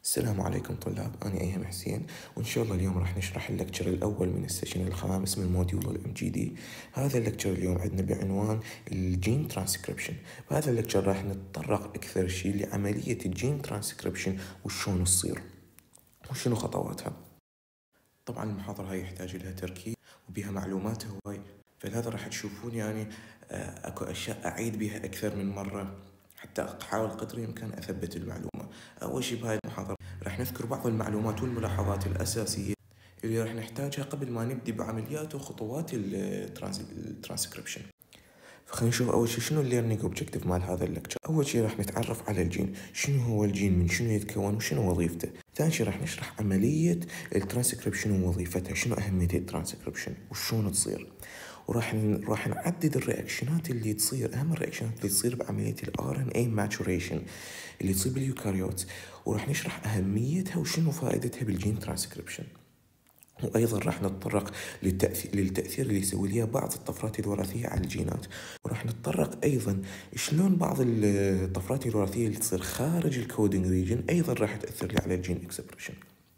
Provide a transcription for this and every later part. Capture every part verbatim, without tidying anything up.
السلام عليكم طلاب، أنا أيهم حسين، وإن شاء الله اليوم راح نشرح اللكتشر الأول من السيشن الخامس من الموديول الام جي دي. هذا اللكتشر اليوم عندنا بعنوان الجين ترانسكريبشن. بهذا اللكتشر راح نتطرق أكثر شيء لعملية الجين ترانسكريبشن وشون تصير وشنو خطواتها. طبعا المحاضرة هاي يحتاج لها تركيز وبها معلومات هواي، فلهذا راح تشوفون يعني أكو أشياء أعيد بها أكثر من مرة حتى أحاول قدر الإمكان أثبت المعلومة. أول شيء بهاي المحاضرة راح نذكر بعض المعلومات والملاحظات الأساسية اللي راح نحتاجها قبل ما نبدي بعمليات وخطوات الترانسكريبشن. فخلينا نشوف أول شيء شنو الليرنينج أوبجيكتيف مال هذا اللكتشر. أول شيء راح نتعرف على الجين، شنو هو الجين، من شنو يتكون وشنو وظيفته. ثاني شيء راح نشرح عملية الترانسكريبشن ووظيفتها، شنو أهمية الترانسكريبشن وشون تصير. وراح راح نعدد الرياكشنات اللي تصير، اهم الرياكشنات اللي تصير بعمليه الار ان اي ماتوريشن اللي تصير باليوكاريوت، وراح نشرح اهميتها وشنو فائدتها بالجين ترانسكريبشن. وايضا راح نتطرق للتاثير للتاثير اللي يسوي لها بعض الطفرات الوراثيه على الجينات، وراح نتطرق ايضا شلون بعض الطفرات الوراثيه اللي تصير خارج الكودينج ريجن ايضا راح تاثر لي على الجين اكسبريشن.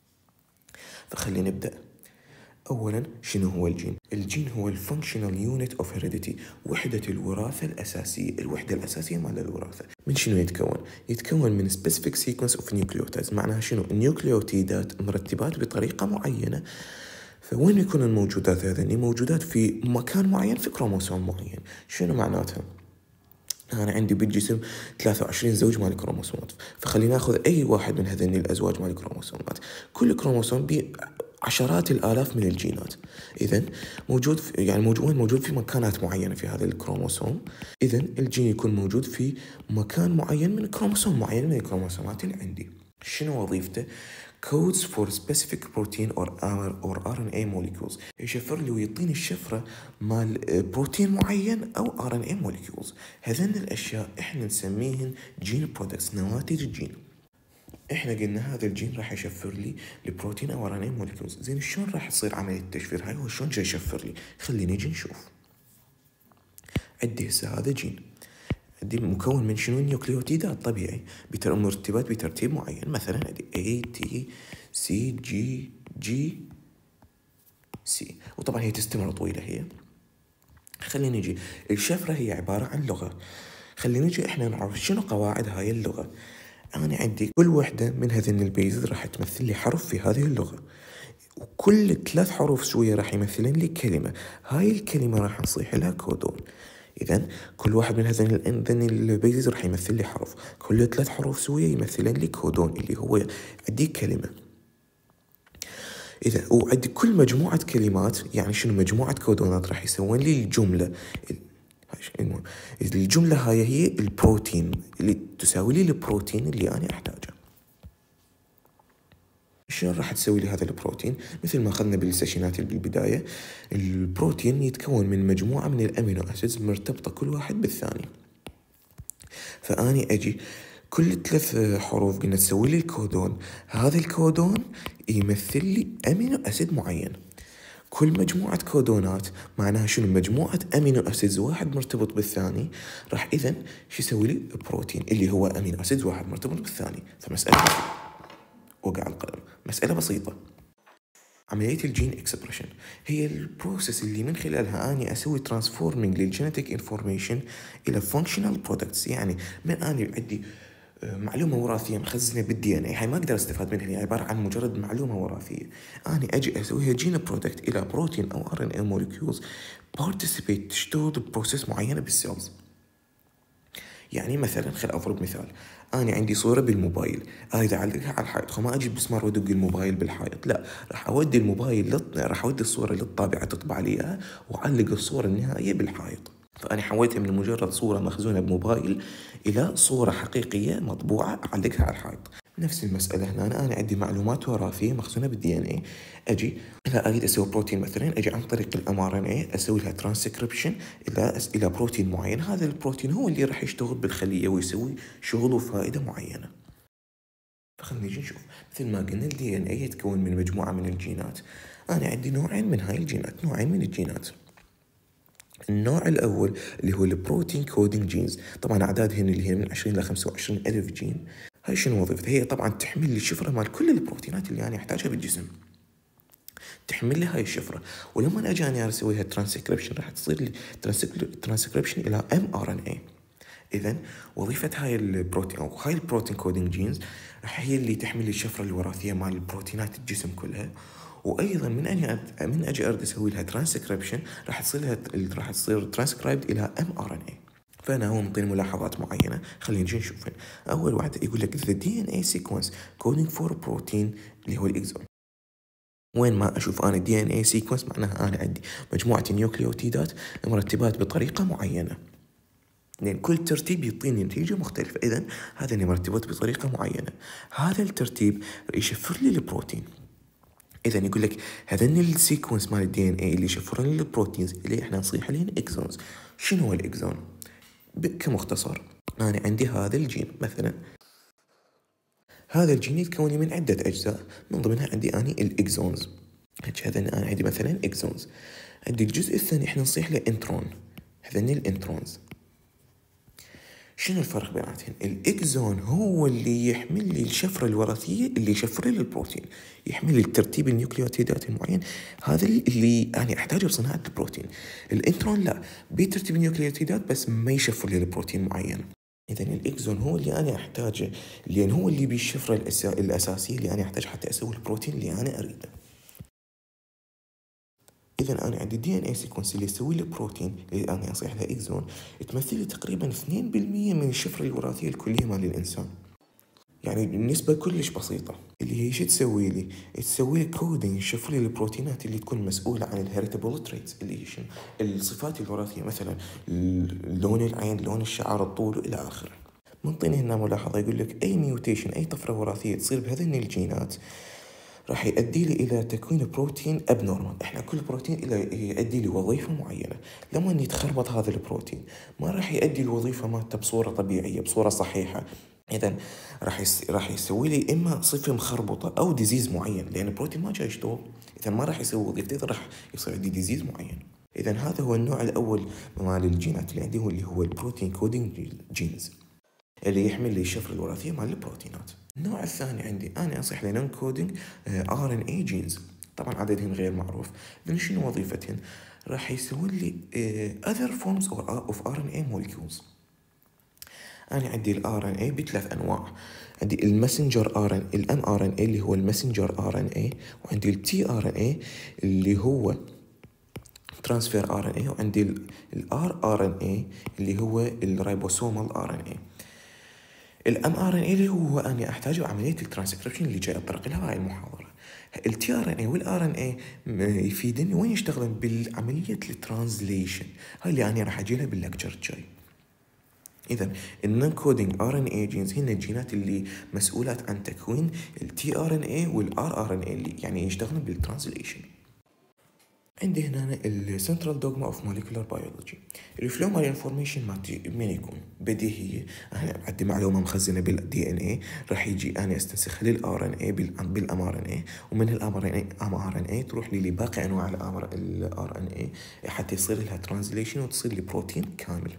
فخلينا نبدا. اولا شنو هو الجين؟ الجين هو الفانكشنال يونت اوف هيريديتي، وحده الوراثه الاساسيه، الوحده الاساسيه مال الوراثه. من شنو يتكون؟ يتكون من سبيسيفيك سيكونس اوف نيوكليوتايدز. معناها شنو؟ النيوكليوتيدات مرتبات بطريقه معينه. فوين يكون الموجودات هذني؟ موجودات في مكان معين في كروموسوم معين. شنو معناتها؟ أنا عندي بالجسم ثلاثة وعشرين زوج مال الكروموسومات، فخلينا ناخذ أي واحد من هذين الأزواج مال الكروموسومات. كل كروموسوم بيه عشرات الآلاف من الجينات. إذن موجود في يعني موجود موجود في مكانات معينة في هذا الكروموسوم. إذن الجين يكون موجود في مكان معين من كروموسوم معين من الكروموسومات اللي عندي. شنو وظيفته؟ codes for specific protein or or آر إن إيه molecules. يشفر لي ويعطيني الشفرة مال بروتين معين أو آر إن إيه molecules. هذين الأشياء إحنا نسميهن جين برودكتس، نواتج الجين. إحنا قلنا هذا الجين راح يشفر لي البروتين أو آر إن إيه molecules. زين شلون راح تصير عملية التشفير هاي وشلون جاي يشفر لي؟ خلينا نيجي نشوف. عندي هسه هذا جين، عندي مكون من شنو؟ النيوكليوتيدات طبيعي مرتبات بترتيب معين. مثلا عندي A T C G G C، وطبعا هي تستمر طويلة هي. خلينا نجي الشفرة هي عبارة عن لغة. خلينا نجي احنا نعرف شنو قواعد هاي اللغة. انا عندي كل وحدة من هذين البيزز راح تمثل لي حرف في هذه اللغة، وكل ثلاث حروف سوية راح يمثلن لي كلمة. هاي الكلمة راح نصيح لها كودون. إذن كل واحد من هذين البيزز راح يمثل لي حرف، كل ثلاث حروف سوية يمثلن لي كودون اللي هو عندي كلمة. إذا وعندي كل مجموعة كلمات، يعني شنو؟ مجموعة كودونات راح يسوون لي الجملة. الجملة هاي هي البروتين اللي تساوي لي البروتين اللي أنا أحتاجه. شلون راح تسوي لي هذا البروتين؟ مثل ما أخذنا بالسيشنات بالبداية، البروتين يتكون من مجموعة من الأمينو أسيدز مرتبطة كل واحد بالثاني. فأني أجي كل ثلاث حروف قلنا تسوي لي الكودون، هذا الكودون يمثل لي أمينو أسيد معين. كل مجموعة كودونات معناها شنو؟ مجموعة أمينو أسيدز واحد مرتبط بالثاني، راح إذن شو يسوي لي؟ بروتين اللي هو أمينو أسيدز واحد مرتبط بالثاني. فمسألة وقع القلم، مسألة بسيطة. عملية الجين اكسبريشن هي البروسيس اللي من خلالها أنا أسوي ترانسفورمينج للجينيتيك انفورميشن إلى فانكشنال برودكتس. يعني من أنا عندي معلومة وراثية مخزنة بالدي ان اي، هاي ما أقدر استفاد منها، هي عبارة عن مجرد معلومة وراثية. أنا أجي أسويها جين برودكت إلى بروتين أو آر إن إيه موليكيولز بارتيسيبيت، تشتغل بروسيس معينة بالسيلز. يعني مثلا خل أضرب مثال، أنا عندي صورة بالموبايل، أريد أعلقها على الحائط، خو ما أجي بمسمار وأدق الموبايل بالحائط، لا، راح أودي الموبايل لط... راح أودي الصورة للطابعة تطبع لي إياها وأعلق الصورة النهائية بالحائط. فأنا حولتها من مجرد صورة مخزونة بموبايل إلى صورة حقيقية مطبوعة أعلقها على الحائط. نفس المسألة هنا، أنا, أنا عندي معلومات وراثية مخزونة بالدي ان اي، أجي إذا أريد أسوي بروتين مثلا، أجي عن طريق الام ار ان اي أسوي لها ترانسكريبشن إلى إلى بروتين معين. هذا البروتين هو اللي راح يشتغل بالخلية ويسوي شغل وفائدة معينة. فخلنا نيجي نشوف. مثل ما قلنا الدي ان اي يتكون من مجموعة من الجينات. أنا عندي نوعين من هاي الجينات، نوعين من الجينات. النوع الأول اللي هو البروتين كودينج جينز، طبعا أعدادهن اللي هي من عشرين إلى خمسة وعشرين ألف جين. هاي شنو وظيفتها؟ هي طبعا تحمل لي الشفرة مال كل البروتينات اللي أنا أحتاجها بالجسم، تحمل لي هاي الشفرة. ولما أجي أنا أسوي لها ترانسكريبشن راح تصير لي ترانسكريبشن إلى إم آر إن إيه. إذا وظيفة هاي البروتين أو هاي البروتين كودينج جينز راح هي اللي تحمل لي الشفرة الوراثية مال البروتينات الجسم كلها. وايضا من اني من اجي اريد اسوي لها ترانسكريبشن راح تصير لها راح تصير ترانسكرايبد الى ام ار ان اي. فانا هو معطيني ملاحظات معينه، خلينا نجي نشوفها. اول واحده يقول لك the دي ان اي sequence coding for protein اللي هو الاكزون. وين ما اشوف انا دي ان اي سيكونس معناها انا عندي مجموعه النيوكليوتيدات مرتبات بطريقه معينه، لأن كل ترتيب يعطيني نتيجة مختلفة. إذا هذا اللي مرتبط بطريقة معينة، هذا الترتيب يشفر لي البروتين. إذا يقول لك هذين السيكونس مال الدي ان اي اللي يشفرون لي البروتينز اللي احنا نصيح عليهم اكزونز. شنو هو الاكزون؟ كمختصر أنا عندي هذا الجين مثلا، هذا الجين يتكون من عدة أجزاء، من ضمنها عندي أني الإكزونز. هذا أنا عندي مثلا إكزونز. عندي الجزء الثاني احنا نصيح له انترون، هذين الانترونز. شنو الفرق بيناتهم؟ الإكزون هو اللي يحمل لي الشفرة الوراثية اللي يشفر لي البروتين، يحمل لي الترتيب النيوكليوتيدات المعين، هذا اللي أنا أحتاجه بصناعة البروتين. الانترون لا، بترتيب النيوكليوتيدات بس ما يشفر لي البروتين معين. إذا الإكزون هو اللي أنا أحتاجه، لأن هو اللي بالشفرة الأسا... الأساسية اللي أنا أحتاج حتى أسوي البروتين اللي أنا أريده. إذا أنا عندي دي إن إيه سيكونس اللي يسوي لي بروتين اللي أنا أصيح له إكزون، تمثل لي تقريبا اثنين بالمئة من الشفرة الوراثية الكلية مال الإنسان. يعني النسبة كلش بسيطة. اللي هي شو تسوي لي؟ تسوي لي كودينج، تشفر لي البروتينات اللي تكون مسؤولة عن الهيريتابل تريتس اللي هي شنو؟ الصفات الوراثية، مثلا لون العين، لون الشعر، الطول إلى آخره. منطيني هنا ملاحظة يقول لك أي ميوتيشن، أي طفرة وراثية تصير بهذين الجينات راح يؤدي لي إلى تكوين بروتين أبنورمال. إحنا كل بروتين إلى يؤدي لي وظيفة معينة. لما يتخربط هذا البروتين ما راح يؤدي الوظيفة مالته بصورة طبيعية، بصورة صحيحة. إذا راح يس... راح يسوي لي إما صفة مخربطة أو ديزيز معين، لأن البروتين ما جاي يشتغل. إذا ما راح يسوي وظيفته، إذا راح يصير عندي ديزيز معين. إذا هذا هو النوع الأول مال الجينات اللي عندي، هو اللي هو البروتين كودينج جينز اللي يحمل لي الشفرة الوراثية مال البروتينات. النوع الثاني عندي أنا أصيح لي نون كودينج آر إن إيه جينز. طبعا عددهم غير معروف، لأن شنو وظيفتهم؟ راح يسوون لي uh, other forms of آر إن إيه molecules. أنا عندي ال آر إن إيه بثلاث أنواع. عندي المسنجر آر إن الام آر إن إيه اللي هو المسنجر آر إن إيه، وعندي التي آر إن إيه اللي هو ترانسفير آر إن إيه، وعندي الار آر إن إيه اللي هو الريبوسومال آر إن إيه. الام ار ان اي اللي هو انا احتاجه عمليه الترانسكريبشن اللي جاي اطرق لها هاي المحاضره. التي ار ان اي والار ان اي يفيدني وين يشتغلون؟ بالعمليه الترانزليشن، هاي اللي انا راح اجي لها باللكتشر الجاي. اذا النون كودينج ار ان اي جينز هن الجينات اللي مسؤولات عن تكوين التي ار ان اي والار ار ان اي اللي يعني يشتغلون بالترانزليشن. عندي هنا السنترال دوغما اوف موليكولار بيولوجي. الفلو مال انفورميشن مالتي من يكون بديهيه. انا عندي معلومه مخزنه بالدي ان اي، راح يجي انا استنسخها للار ان اي بالام ار ان اي، ومن الام ار ان اي تروح لي باقي انواع الار ان اي حتى يصير لها ترانزليشن وتصير لي بروتين كامل.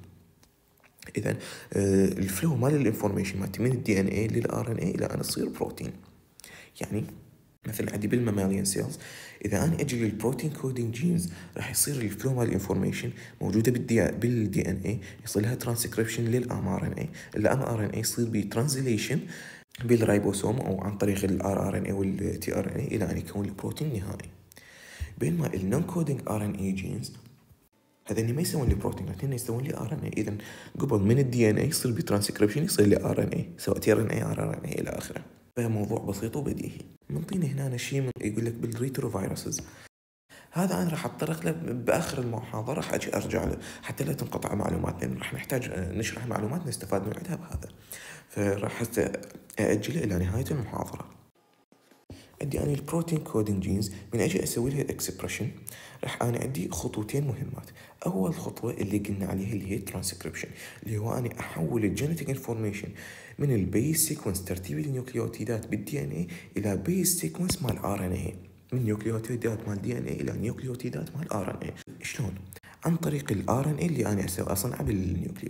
اذا الفلو مال الانفورميشن مالتي من الدي ان اي للار ان اي الى ان تصير بروتين. يعني مثلا عندي بالماماليان سيلز، اذا انا اجي للبروتين كودينج جينز راح يصير الفلو مال الانفورميشن موجوده بالدي بالدي ان اي، يصير لها ترانسكريبشن للام ار ان اي، الام ار ان اي يصير بترانزليشن بالريبوسوم او عن طريق الار ار ان اي والتي ار ان اي الى ان يكون البروتين النهائي. بينما النون كودينج ار ان اي جينز هذين ما يسوون لي بروتينات، هن يسوون لي ار ان اي. اذا قبل من الدي ان اي يصير بترانسكريبشن يصير لي ار ان اي، سواء تي ار ان اي ار ان اي الى اخره. موضوع بسيط وبديهي. منطيني هنا شيء من يقول لك بالريترو فيروسز، هذا انا راح اتطرق له باخر المحاضره، راح اجي ارجع له حتى لا تنقطع معلوماتنا، راح نحتاج نشرح معلومات نستفاد من عندها بهذا، فراح اجله الى نهايه المحاضره. عندي انا البروتين كودينج جينز، من اجي اسوي لها اكسبريشن راح انا عندي خطوتين مهمات. اول خطوه اللي قلنا عليها اللي هي الترانسكريبشن، اللي هو انا احول الجينيتيك انفورميشن من البيس سيكونس ترتيب النيوكليوتيدات بالدي ان اي الى بيس سيكونس مال ار ان اي، من نيوكليوتيدات مال دي ان اي الى نيوكليوتيدات مال ار ان اي. شلون؟ عن طريق الار ان اي اللي انا اسوي اصنعه بالنيوكليوس.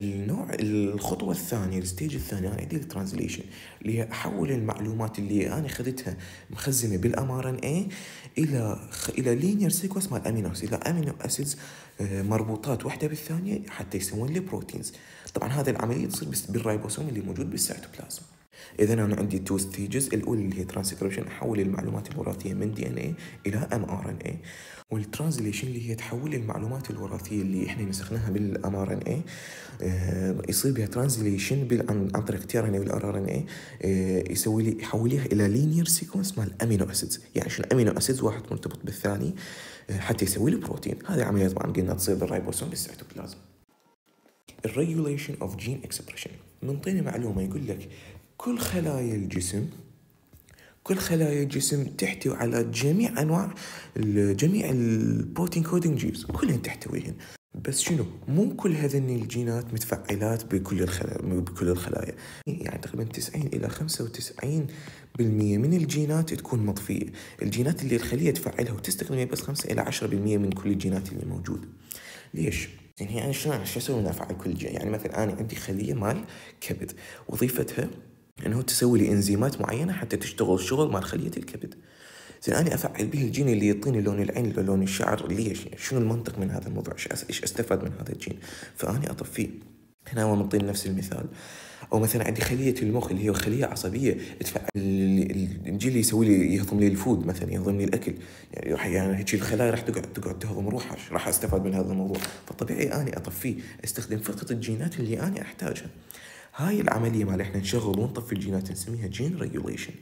النوع الخطوة الثانية الستيج الثاني أنا عندي الترانزليشن اللي هي أحول المعلومات اللي أنا أخذتها مخزنة بالام ار ان اي إلى خ... إلى لينير سيكونس مال أمينو أسيد، إلى أمينو أسيدز مربوطات واحدة بالثانية حتى يسوون لي بروتينز. طبعا هذه العملية تصير بس بالرايبوسوم اللي موجود بالسيتوبلازم. إذا أنا عندي تو ستيجز، الأولى اللي هي ترانسكريبشن، أحول المعلومات الوراثية من دي ان اي إلى ام ار ان اي، والترانزليشن اللي هي تحول المعلومات الوراثية اللي إحنا نسخناها بالام ار ان اي يصير بها ترانزليشن عن عن طريق تي ار ان اي والار ار ان اي، يسوي لي يحوليها الى لينير سيكونس مال امينو اسيدز، يعني شنو امينو اسيدز واحد مرتبط بالثاني حتى يسوي لي بروتين. هذه عمليه طبعا قلنا تصير بالرايبوسوم بالسيتوبلازم. الريجوليشن اوف جين اكسبريشن، منطيني معلومه يقول لك كل خلايا الجسم كل خلايا الجسم تحتوي على جميع انواع جميع البروتين كودينج جينز، كلهن تحتويهن، بس شنو مو كل هذين الجينات متفعلات بكل الخلايا بكل الخلايا يعني تقريبا تسعين الى خمسة وتسعين بالمية من الجينات تكون مطفية. الجينات اللي الخلية تفعلها وتستخدمها بس خمسة الى عشرة بالمية من كل الجينات اللي موجودة. ليش؟ يعني يعني شلون شو اسوي افعل كل جين؟ يعني مثلا انا عندي خلية مال كبد، وظيفتها انه تسوي لي انزيمات معينة حتى تشتغل شغل مال خلية الكبد. زين أنا أفعل به الجين اللي يعطيني لون العين لون الشعر، ليش؟ شنو المنطق من هذا الموضوع؟ إيش أستفاد من هذا الجين؟ فأنا أطفيه. هنا هو منطيني نفس المثال. أو مثلا عندي خلية المخ اللي هي خلية عصبية تفعل الجين اللي يسوي لي يهضم لي الفود، مثلا يهضم لي الأكل، يعني راح يعني هيك الخلايا راح تقعد تقعد تهضم روحها، راح أستفاد من هذا الموضوع. فطبيعي أنا أطفيه، أستخدم فقط الجينات اللي أنا أحتاجها. هاي العملية مال إحنا نشغل ونطفي الجينات نسميها جين ريجوليشن.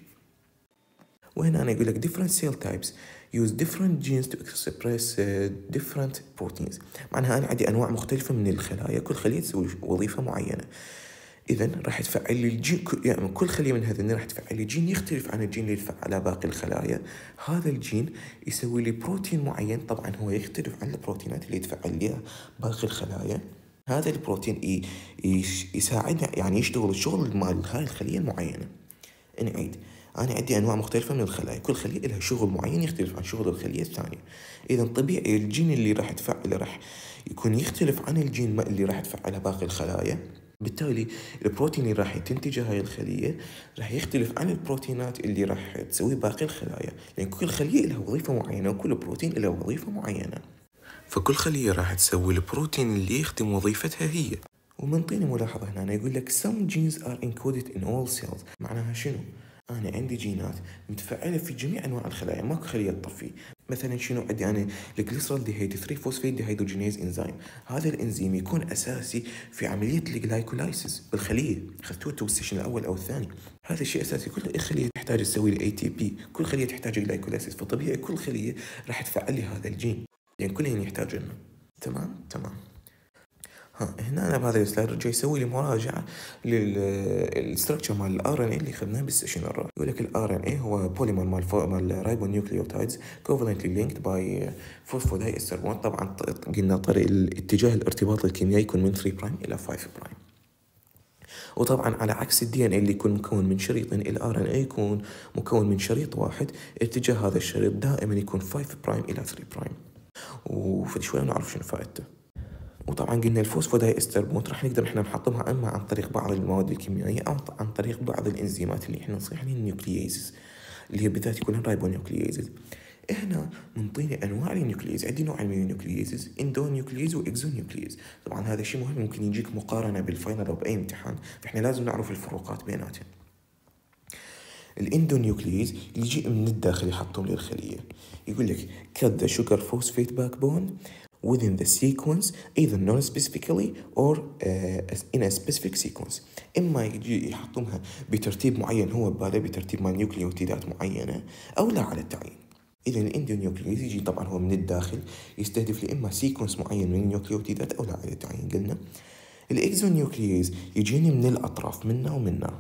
وهنا أنا يقول لك different cell types use different genes to express uh, different proteins. معناها أنا عندي أنواع مختلفة من الخلايا، كل خلية تسوي وظيفة معينة. إذا راح تفعل لي الجين، يعني كل خلية من هذين راح تفعل لي جين يختلف عن الجين اللي يفعله باقي الخلايا. هذا الجين يسوي لي بروتين معين، طبعا هو يختلف عن البروتينات اللي تفعل لي باقي الخلايا. هذا البروتين يساعدنا يعني يشتغل الشغل مال هاي الخلية المعينة. نعيد، أنا عندي أنواع مختلفة من الخلايا، كل خلية لها شغل معين يختلف عن شغل الخلية الثانية. إذا طبيعي الجين اللي راح تفعله راح يكون يختلف عن الجين اللي راح تفعله باقي الخلايا، بالتالي البروتين اللي راح تنتجه هاي الخلية راح يختلف عن البروتينات اللي راح تسوي باقي الخلايا، لأن كل خلية لها وظيفة معينة وكل بروتين له وظيفة معينة، فكل خلية راح تسوي البروتين اللي يخدم وظيفتها هي. ومنطيني ملاحظة هنا يقول لك some genes are encoded in all cells. معناها شنو؟ أنا عندي جينات متفعلة في جميع أنواع الخلايا، ماكو خلية تطفي. مثلا شنو عندي أنا الجليسرول ديهيدرو ثلاثة فوسفيت ديهيدروجينيز إنزيم، هذا الإنزيم يكون أساسي في عملية الجلايكولايسيس بالخلية، أخذتوه بالسيشن الأول أو الثاني. هذا الشيء أساسي، كل خلية تحتاج تسوي ال إيه تي بي، كل خلية تحتاج جلايكولايسيس، فطبيعي كل خلية راح تفعل لي هذا الجين، لأن يعني كلهم يحتاجونه. تمام تمام. ها هنا أنا بهذا السلايد رجع يسوي لي مراجعة للستركتشر مال الار ان اي اللي خدناه بالسيشن الرابع. يقول لك الار ان اي هو بوليمر مال مال رايبونيوكليوتايدز كوفالنتلي لينكد باي فوسفوداي استر بوند. طبعا قلنا طريق الاتجاه الارتباط الكيميائي يكون من ثلاثة برايم الى خمسة برايم. وطبعا على عكس الدي ان اي اللي يكون مكون من شريطين، الار ان اي يكون مكون من شريط واحد، اتجاه هذا الشريط دائما يكون خمسة برايم الى ثلاثة برايم. وفي شوي نعرف شنو فائدته. وطبعا قلنا الفوسفوداي استر بوند راح نقدر احنا نحطمها اما عن طريق بعض المواد الكيميائيه او عن طريق بعض الانزيمات اللي احنا نصيح عليها النيوكلييزز، اللي هي بالذات يكون رايبونيوكلييزز. هنا منطيني انواع النيوكلييز، عندي نوعين من النيوكلييزز، اندونيوكلييز واكزونيوكلييز. طبعا هذا شيء مهم، ممكن يجيك مقارنه بالفاينل او باي امتحان، فاحنا لازم نعرف الفروقات بيناتهم. الاندونيوكلييز يجي من الداخل يحطهم للخليه، يقول لك cut the sugar phosphate backbone within the sequence either non-specifically or uh, in a specific sequence. إما يجي يحطمها بترتيب معين هو بباله، بترتيب مال نيوكليوتيدات معينة، أو لا على التعيين. إذا الاندونيوكلييز يجي طبعا هو من الداخل يستهدف لي إما سيكونس معين من النيوكليوتيدات أو لا على التعيين. قلنا الإكزونيوكلييز يجيني من الأطراف منا ومنا.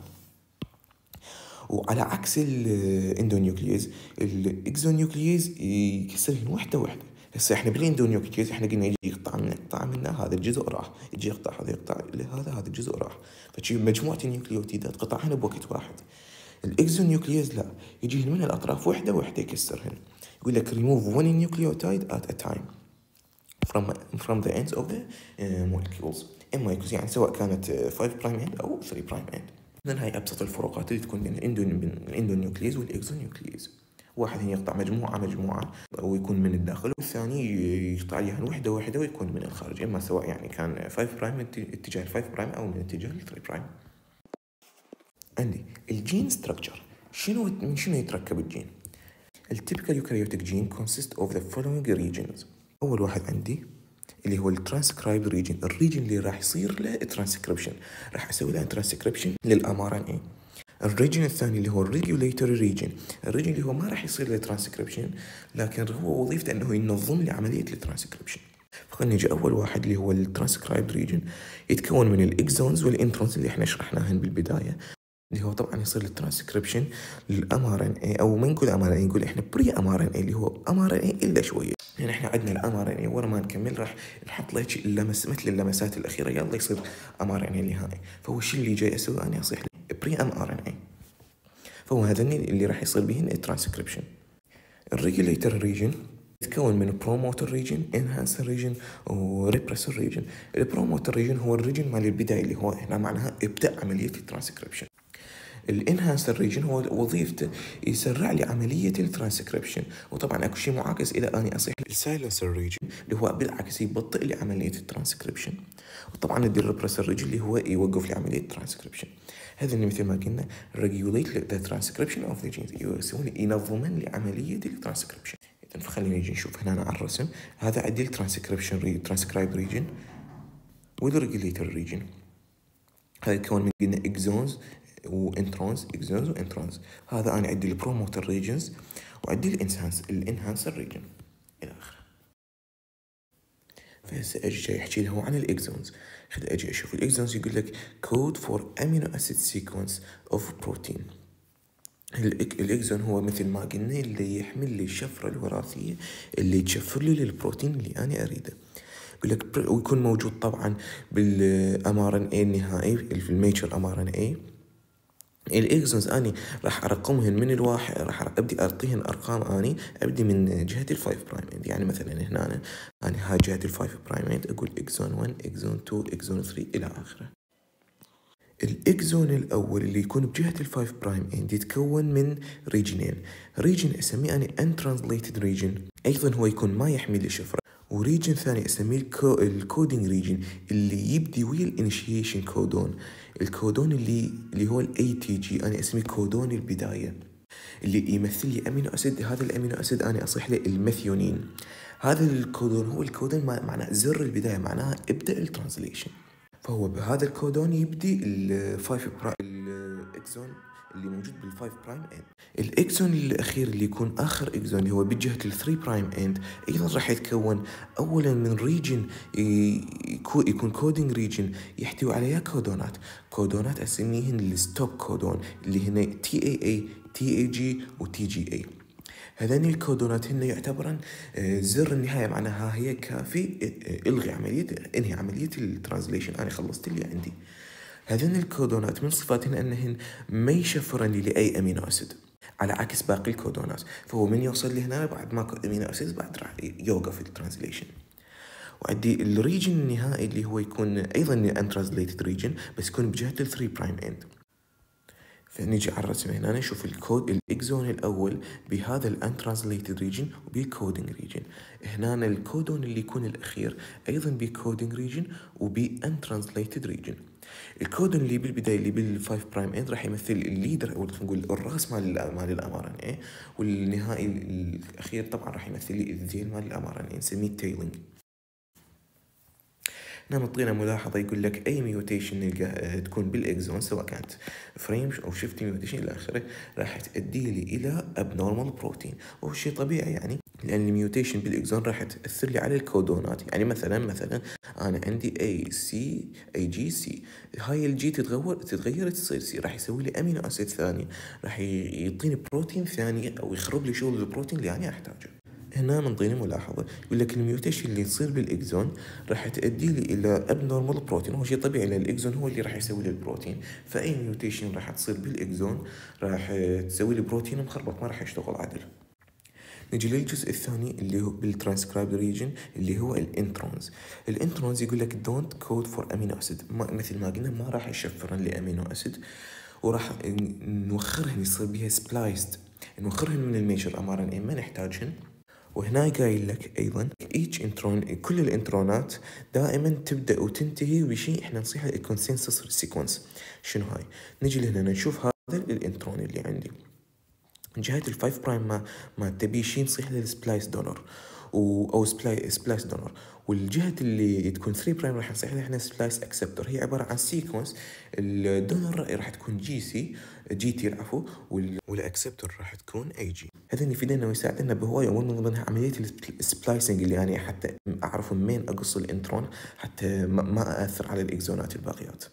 وعلى عكس الاندونيوكلييز الإكزونيوكلييز يكسرهن وحدة وحدة. هسه احنا بالاندونيوكلييز احنا قلنا يجي يقطع منا قطع منا هذا الجزء راح، يجي يقطع هذا يقطع هذا هذا الجزء راح، فتشي مجموعة النيوكليوتيدات قطعهن بوقت واحد. الاكزونيوكلييز لا، يجي من الاطراف وحده وحده يكسرهن. يقول لك remove one nucleotide at a time from from the ends of the uh, molecules. اما يكون يعني سواء كانت خمسة برايم اند او ثلاثة برايم اند. اذا هاي ابسط الفروقات اللي تكون بين الاندونيوكليز والاكزونيوكليز. واحد هنا يقطع مجموعة مجموعة ويكون من الداخل، والثاني يقطع لها وحدة وحدة ويكون من الخارج، إما سواء يعني كان خمسة برايم من اتجاه خمسة برايم أو من اتجاه ثلاثة برايم. عندي الجين ستراكشر. شنو من شنو يتركب الجين؟ التيبيكال يوكاريوتيك جين consist of the following regions. أول واحد عندي اللي هو الترانسكرايب ريجن، الريجن اللي راح يصير له ترانسكريبشن، راح اسوي له ترانسكريبشن للام ار ان اي. الريجن الثاني اللي هو الريجوليتوري ريجن، الريجن اللي هو ما راح يصير له ترانسكريبشن لكن هو وظيفته انه ينظم لي عمليه الترانسكريبشن. فخلينا نجي اول واحد اللي هو الترانسكرايب ريجن، يتكون من الاكزونز والانترونز اللي احنا شرحناهن بالبدايه، اللي هو طبعا يصير الترانسكريبشن للام ار ان اي، او ما نقول ام ار ان اي، نقول احنا بري ام ار ان اي اللي هو ام ار ان اي الا شويه. يعني احنا عندنا الام ار ان اي ورا ما نكمل راح نحط له اللمس مثل اللمسات الاخيره يلا يصير ام ار ان اي النهائي. فهو الشيء اللي جاي اسوي انا اصيح بري ام ار ان اي، فهو هذا اللي راح يصير به الترانسكريبشن. الريجوليتر ريجن يتكون من بروموتر ريجن، انهانسر ريجن، وريبريسر ريجن. البروموتر ريجن هو الريجن مال البدايه اللي هو هنا معناها ابدا عمليه الترانسكريبشن. الانهانسر ريجن هو وظيفته يسرع لي عمليه الترانسكريبشن، وطبعا اكو شيء معاكس الى اني اصيح السايلنسر ريجن اللي هو بالعكس يبطئ لي عمليه الترانسكريبشن، وطبعا ندي الريبريسر ريجن اللي هو يوقف لي عمليه الترانسكريبشن. هذا اللي مثل ما قلنا ريجوليت ذا ترانسكريبشن اوف ذا جينز، يسوون ينظمن لي عمليه الترانسكريبشن. اذا فخلينا نجي نشوف هنا على الرسم، هذا عندي الترانسكريبشن ترانسكرايب ريجن والريجوليتر ريجن. هذا يتكون من قلنا اكزونز وانترونز، اكزونز وانترونز. هذا انا عندي البروموتر ريجنز وعندي الانهانس الانهانسر ريجن الى اخره. فهسه اجي جاي احكي له عن الاكزونز. خذ اجي اشوف الاكزونز، يقول لك كود فور امينو اسيد سيكونس اوف بروتين. الاكزون هو مثل ما قلنا اللي يحمل لي الشفره الوراثيه اللي تشفر لي للبروتين اللي انا اريده. يقول لك ويكون موجود طبعا بالام ار ان اي النهائي في الميتشر ام ار ان اي. الاكزونز اني راح ارقمهن من الواحد، راح ابدي اعطيهن ارقام اني ابدي من جهه الفايف برايم اند. يعني مثلا هنا أنا, انا هاي جهه الفايف برايم اند اقول اكزون واحد، اكزون اثنين، اكزون ثلاثة الى اخره. الاكزون الاول اللي يكون بجهه الفايف برايم اند يتكون من ريجنين. ريجن اسميه اني untranslated ريجن، ايضا هو يكون ما يحمل الشفره. وريجن ثاني اسميه الكو الكودينج ريجن اللي يبدي ويا الانيشيشن كودون. الكودون اللي اللي هو الاي تي جي انا اسميه كودون البدايه، اللي يمثل لي امينو اسيد. هذا الامينو اسيد انا اصيح له الميثيونين. هذا الكودون هو الكودون معناه زر البدايه، معناها ابدا الترانسليشن. فهو بهذا الكودون يبدي الفايف برايم الاكزون اللي موجود بالفايف برايم اند. الاكزون الاخير اللي يكون اخر اكزون اللي هو بجهه الثري برايم اند ايضا راح يتكون اولا من ريجن يكون كودينج ريجن يحتوي على كودونات. كودونات اسميهن الستوب كودون اللي هنا تي اي اي، تي اي جي، وتي جي اي. هذين الكودونات هن يعتبرن زر النهايه، معناها هي كافي الغي عمليه انهي عمليه الترانزليشن، انا خلصت اللي عندي. هذين الكودونات من صفاتهن انهن ما يشفرن لي لاي امينو اسيد على عكس باقي الكودونات. فهو من يوصل لي هنا بعد ماكو امينو اسيد بعد راح يوقف الترانزليشن. وعندي الريجن النهائي اللي هو يكون ايضا انترانزليتد ريجن بس يكون بجهه الثري برايم اند. فنيجي على الرسم هنا نشوف الكود الاكزون الاول بهذا الانترانسليتد ريجن وبالكودينج ريجن. هنا الكودون اللي يكون الاخير ايضا بكودينج ريجن وبانترانسليتد ريجن. الكودون اللي بالبدايه اللي بالفايف برايم اند راح يمثل الليدر او نقول الراس مال مال الام ار ان اي، والنهائي الاخير طبعا راح يمثل لي الذيل مال الام ار ان اي نسميه تيلينج. هنا مطينا ملاحظة يقول لك أي ميوتيشن نلقى تكون بالإكزون سواء كانت فريم أو شيفت ميوتيشن إلى آخره راح تؤدي لي إلى abnormal بروتين، وهو شيء طبيعي يعني لأن الميوتيشن بالإكزون راح تأثر لي على الكودونات. يعني مثلا مثلا أنا عندي A C A G C، هاي الجي تتغير تتغير تصير سي، راح يسوي لي أمينو أسيد ثاني راح يعطيني بروتين ثاني أو يخرب لي شغل البروتين اللي أنا أحتاجه. هنا منطيني ملاحظة يقول لك الميوتيشن اللي تصير بالإكزون راح تؤدي لي إلى abnormal بروتين، وهو شيء طبيعي لأن الإكزون هو اللي راح يسوي لي البروتين. فأي ميوتيشن راح تصير بالإكزون راح تسوي لي بروتين مخربط ما راح يشتغل عدل. نجي للجزء الثاني اللي هو بالترانسكرايب ريجن اللي هو الانترونز. الانترونز يقول لك دونت كود فور امينو اسيد، مثل ما قلنا ما راح يشفرن لامينو اسيد، وراح نوخرهن يصير بيها سبلايست، نوخرهن من الميجر ام ار ان اي ما نحتاجهن. وهنا قايل لك ايضا each انترون، كل الانترونات دائما تبدا وتنتهي بشيء احنا نصيحه الكونسنسس سيكونس. شنو هاي؟ نجي لهنا نشوف هذا الانترون اللي عندي من جهه الفايف برايم ما ما تبي شيء نصيح للسبلايس دونر و او سبلاي سبلايس دونر، والجهه اللي تكون ثري برايم راح نصيح لها احنا سبلايس اكسبتور. هي عباره عن سيكونس، الدونر راح تكون جي سي جي تي العفو، والاكسبتور راح تكون اي جي. هذا يفيدنا ويساعدنا بهوايه، ومن ضمنها عمليه السبلايسنج اللي يعني حتى اعرف منين اقص الانترون حتى ما اثر على الاكزونات الباقيات.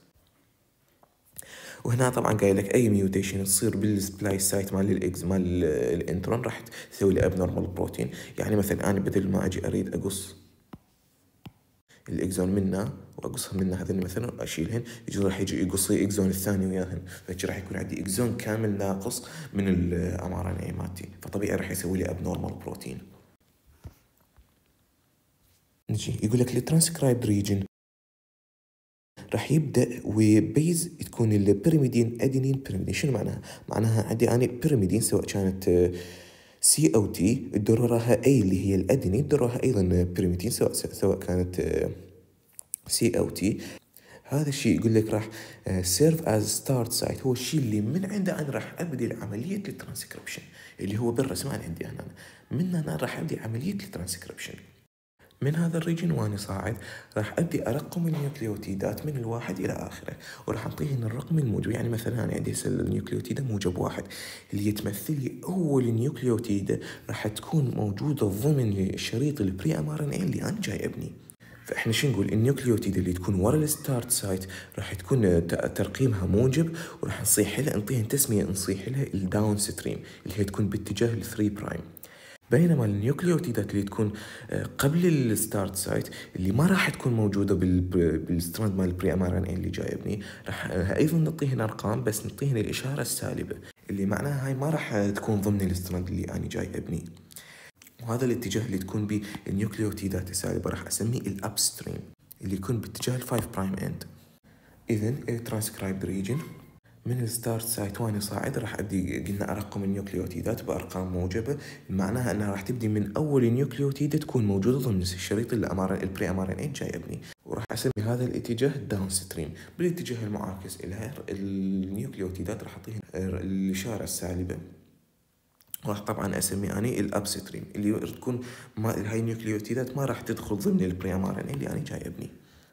وهنا طبعا قايل لك اي ميوتيشن تصير بالسبلايس سايت مال الاكز مال الانترون راح تسوي لي ابنورمال بروتين. يعني مثلا انا بدل ما اجي اريد اقص الاكزون منه واقصها منه هذين مثلا اشيلهن، يجي راح يجي يقص لي اكزون الثاني وياهن، فهيك راح يكون عندي اكزون كامل ناقص من الام ار ان اي مالتي، فطبيعي راح يسوي لي ابنورمال بروتين. نجي يقول لك الترانسكرايب ريجن راح يبدا وبيز تكون البيرميدين ادينين بيرميدين. شنو معناها؟ معناها عندي انا بيرميدين سواء كانت سي او تي تدور وراها اي اللي هي الادينين، تدور وراها ايضا بيرميدين سواء سواء كانت سي او تي. هذا الشيء يقول لك راح سيرف از ستارت سايت، هو الشيء اللي من عنده انا راح ابدي عمليه الترانسكريبشن اللي هو بالرسم انا عندي انا من انا راح ابدي عمليه الترانسكريبشن. من هذا الريجن وانا صاعد راح ابدي ارقم النيوكليوتيدات من الواحد الى اخره، وراح اعطيهن الرقم الموجب. يعني مثلا انا عندي هسه النيوكليوتيده موجب واحد اللي تمثل لي اول نيوكليوتيده راح تكون موجوده ضمن شريط البري ام ار ان اي اللي انا جاي ابني. فاحنا شو نقول؟ النيوكليوتيد اللي تكون ورا الستارت سايت راح تكون ترقيمها موجب، وراح نصيح لها نعطيها تسميه نصيح لها الداون ستريم اللي هي تكون باتجاه الثري برايم. بينما النيوكليوتيدات اللي تكون قبل الستارت سايت اللي ما راح تكون موجوده بالستراند مال البري ام ار ان اي اللي جاي ابني، راح ايضا نعطيهن ارقام بس نعطيهن الاشاره السالبه اللي معناها هاي ما راح تكون ضمن الستراند اللي انا جاي ابني. وهذا الاتجاه اللي تكون به النيوكليوتيدات السالبه راح اسميه الاب ستريم اللي يكون باتجاه الفايف برايم اند. اذا الترانسكرايب ريجن من الستارت سايت وانا صاعد راح ابدي قلنا ارقم النيوكليوتيدات بارقام موجبه، معناها انها راح تبدي من اول نيوكليوتيده تكون موجوده ضمن الشريط الامار البري ام ار ان اي جاي ابني، وراح اسمي هذا الاتجاه الداون ستريم. بالاتجاه المعاكس لها النيوكليوتيدات راح اعطيها الاشاره السالبه، راح طبعا اسمي اني الاب ستريم اللي تكون ما هاي النيوكليوتيدات ما راح تدخل ضمن البري ام ار ان اي اللي انا جاي ابني.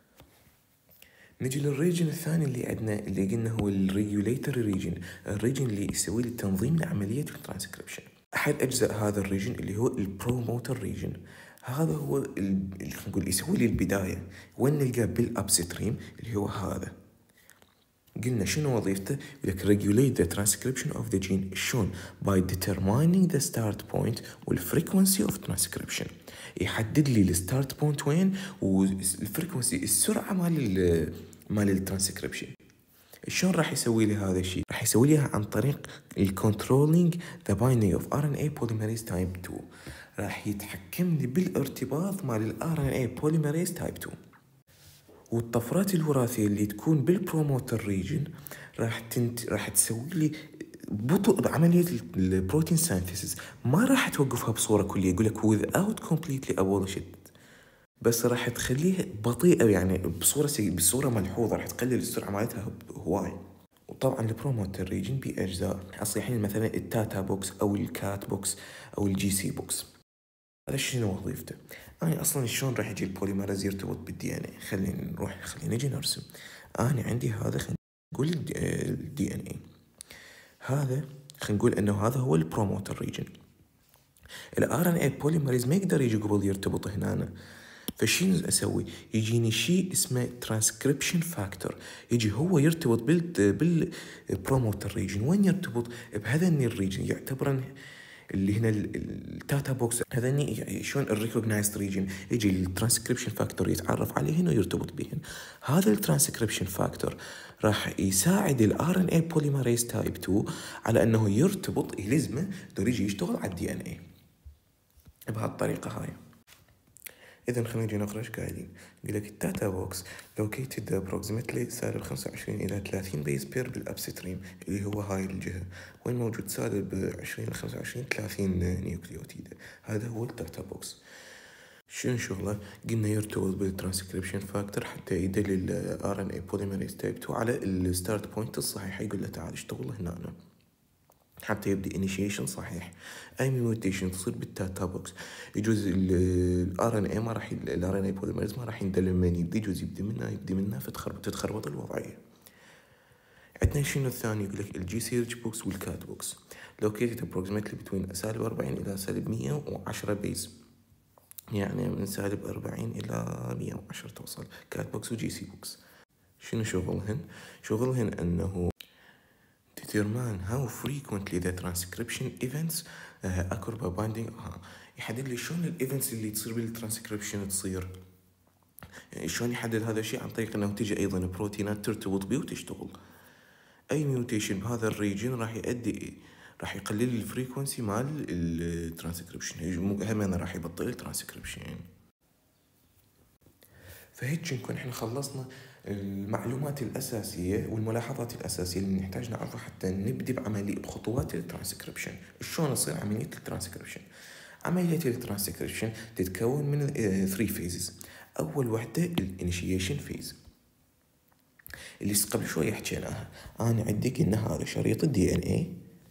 نجي للريجن الثاني اللي عندنا اللي قلنا هو الريجوليتوري ريجن، الريجن اللي يسوي لي التنظيم لعمليه الترانسكريبشن. احد اجزاء هذا الريجن اللي هو البروموتر ريجن، هذا هو اللي نقول يسوي لي البدايه، وين نلقاه بالاب ستريم اللي هو هذا. قلنا شنو وظيفته؟ يقول لك regulate the transcription of the gene. شلون؟ by determining the start point والfrequency of transcription. يحدد لي الستارت بوينت وين والفريكونسي السرعه مال ال مال الترانسكريبشن. شلون راح يسوي لي هذا الشيء؟ راح يسوي لي عن طريق الكنترولينج ذا بايندينج اوف ار ان اي بوليميريز تايب تو، راح يتحكم لي بالارتباط مال الار ان اي بوليميريز تايب تو. والطفرات الوراثيه اللي تكون بالبروموتر ريجن راح تنت راح تسوي لي بطء بعمليه البروتين سينثيسيس، ما راح توقفها بصوره كليه، يقول لك without completely abolish، بس راح تخليها بطيئه يعني بصوره سي... بصوره ملحوظه، راح تقلل السرعه مالتها هواي. وطبعا البروموتر ريجن باجزاء اصيحين مثلا التاتا بوكس او الكات بوكس او الجي سي بوكس. هذا شنو وظيفته؟ أنا أصلاً شلون راح يجي البوليمرز يرتبط بالدي إن إيه؟ خلينا نروح خلينا نجي نرسم. أنا عندي هذا خلينا نقول الدي إن إيه، هذا خلينا نقول إنه هذا هو البروموتر ريجن. الار ان اي بوليمريز ما يقدر يجي قبل يرتبط هنا، فشين اسوي؟ يجيني شيء اسمه ترانسكريبشن فاكتور، يجي هو يرتبط بال بالبروموتر ريجن. وين يرتبط؟ بهذني الريجن، يعتبرن اللي هنا التاتا بوكس هذني شلون الريكوجنايزد ريجن، يجي الترانسكريبشن فاكتور يتعرف عليهن ويرتبط بهن. هذا الترانسكريبشن فاكتور راح يساعد الار ان اي بوليمريز تايب تو على انه يرتبط، يلزمه دور يجي يشتغل على الدي ان اي. بهالطريقة هاي. إذا خلينا نجي نقرأ إيش قاعدين. يقول لك الداتا بوكس located approximately سالب خمسة وعشرين إلى ثلاثين بيس بير بالأبستريم اللي هو هاي الجهة، وين موجود سالب عشرين إلى خمسة وعشرين ثلاثين نيوكليوتيد. هذا هو الداتا بوكس. شنو شغله؟ قلنا يرتبط بالترانسكريبشن فاكتور حتى يدلل ار ان اي بوليمريز تايب تو على الستارت بوينت الصحيح. يقول له تعال اشتغل هنا حتى يبدي انيشيشن صحيح. اي ميوتيشن تصير بالداتا بوكس يجوز الار ان اي ما راح الار ان اي بوليمريز ما راح يندلل من يبدي، يجوز يبدي منها يبدي منها فتخربط تتخربط الوضعيه. عندنا شنو الثاني؟ يقول لك الجي سيرج بوكس والكات بوكس located approximately between سالب أربعين إلى سالب مية وعشرة بيز، يعني من سالب أربعين إلى مية وعشرة توصل. كات بوكس وجي سي بوكس شنو شغلهن؟ شغلهن أنه determine how frequently the transcription events uh, occur by binding. آه. يحدد لي شلون الايفنتس اللي تصير بالترانسكريبشن تصير. يعني شلون يحدد هذا الشيء؟ عن طريق انه تجي ايضا بروتينات ترتبط بيه وتشتغل. اي ميوتيشن بهذا الريجن راح يؤدي راح يقلل الفريكونسي مال الترانسكريبشن، هم راح يبطل الترانسكريبشن. فهيك نكون احنا خلصنا المعلومات الأساسية والملاحظات الأساسية اللي نحتاج نعرفها حتى نبدأ بعملية بخطوات الترانسكريبشن. شلون تصير عملية الترانسكريبشن؟ عملية الترانسكريبشن تتكون من ثري فيزز. أول وحدة الانيشيشن فيز اللي قبل شوي حكيناها. أنا عندي قلنا هذا شريط الدي ان اي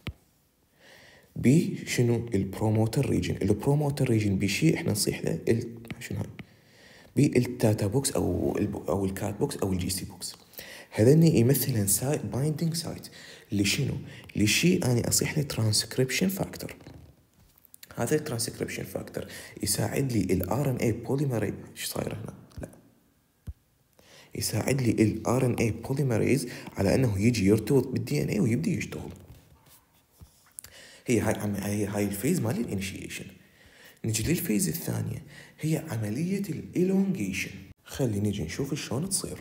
بي شنو البروموتر ريجن. البروموتر ريجن بشيء احنا نصيح له ال... شنو هاي بالداتا بوكس او او الكات بوكس او الجي سي بوكس. هذني يمثلن سايت بايندينج سايت لشنو؟ لشيء اني اصيح له ترانسكريبشن فاكتور. هذا الترانسكريبشن فاكتور يساعد لي الار ان اي بوليمريز. ايش صاير هنا؟ لا، يساعد لي الار ان اي بوليمريز على انه يجي يرتبط بالدي ان اي ويبدي يشتغل. هي هاي هي هاي الفيز مال الانيشيشن. نجي للفيز الثانية هي عملية الإلونجيشن. خلي نجي نشوف شلون تصير.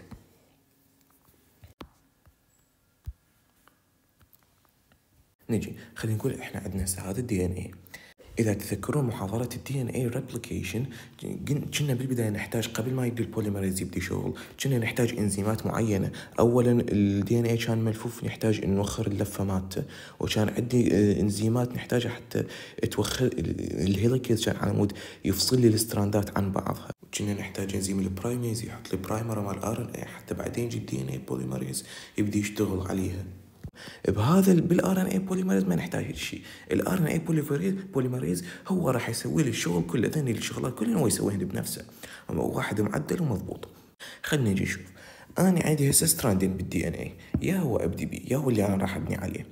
نجي خلينا نقول احنا عندنا هذا الدي ان اي. اذا تذكرون محاضرة الدي ان اي ريبليكيشن كنا بالبداية نحتاج قبل ما يبدي البوليمريز يبدي شغل كنا نحتاج انزيمات معينة. اولا الدي ان اي كان ملفوف نحتاج نوخر اللفة مالته، وكان عندي انزيمات نحتاجها حتى توخر الهيليكيز كان على مود يفصل لي الستراندات عن بعضها. كنا نحتاج انزيم البرايميز يحط لي برايمر مال ار ان اي حتى بعدين يجي الدي ان اي بوليمريز يبدي يشتغل عليها. بهذا بالار ان اي بوليمريز ما نحتاج هالشيء. الار ان اي بوليمريز هو راح يسوي لي الشغل كله، ذني الشغلات كلها هو يسويهن بنفسه، واحد معدل ومضبوط. خلينا نجي نشوف. انا عندي هسه ستراندين بالدي ان اي، يا هو ابدي بي يا هو اللي انا راح ابني عليه.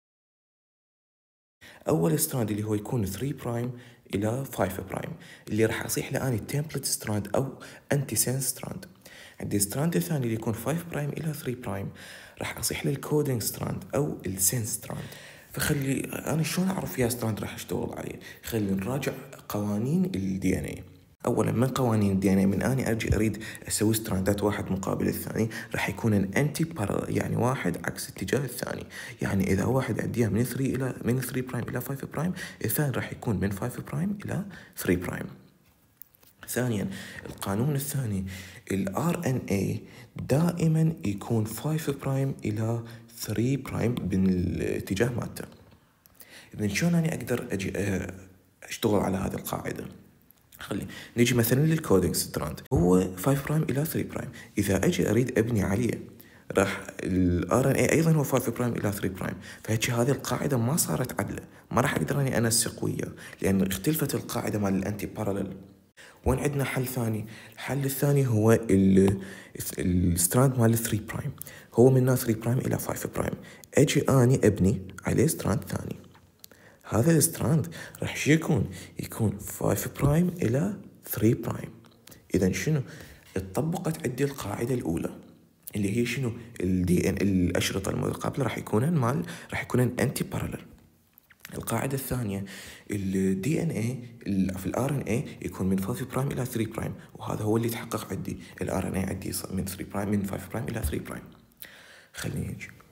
اول ستراند اللي هو يكون ثري برايم الى فايف برايم اللي راح اصيح له اني تمبلت ستراند او انتي سنس ستراند. عندي ستراند الثاني اللي يكون فايف برايم الى ثري برايم راح اصيح له الكودينج ستراند او السنس ستراند. فخلي انا شلون اعرف يا ستراند راح اشتغل عليه؟ خلي نراجع قوانين الدي ان اي. اولا من قوانين الدي ان اي من اني اجي اريد اسوي ستراندات واحد مقابل الثاني راح يكون انتي بارالل، يعني واحد عكس اتجاه الثاني. يعني اذا واحد عنديها من ثري الى من ثري برايم الى فايف برايم الثاني راح يكون من فايف برايم الى ثري برايم. ثانيا القانون الثاني الار ان اي دائما يكون فايف برايم الى ثري برايم بالاتجاه مالته. اذا شلون اني اقدر اجي اشتغل على هذه القاعده؟ خلي نيجي مثلا للكودينج ستراند هو فايف برايم الى ثري برايم. اذا اجي اريد ابني عليه راح الار ان اي ايضا هو فايف برايم الى ثري برايم. فهيك هذه القاعده ما صارت عدله، ما راح اقدر اني انسق وياه لان اختلفت القاعده مال الانتي بارالل. وين عندنا حل ثاني؟ الحل الثاني هو الستراند مال ثري برايم هو من ثري برايم الى فايف برايم. اجي اني ابني عليه ستراند ثاني. هذا الستراند راح يكون يكون فايف برايم الى ثري برايم. اذا شنو؟ اتطبقت عندي القاعده الاولى اللي هي شنو؟ الدي ان الاشرطه المتقابله راح يكونن مال راح يكونن انتي بارالل. القاعده الثانيه الدي ان اي في الار ان اي يكون من فايف برايم الى ثري برايم، وهذا هو اللي يتحقق عندي. الار ان اي عندي من ثري برايم من فايف برايم الى ثري برايم. خليني نجي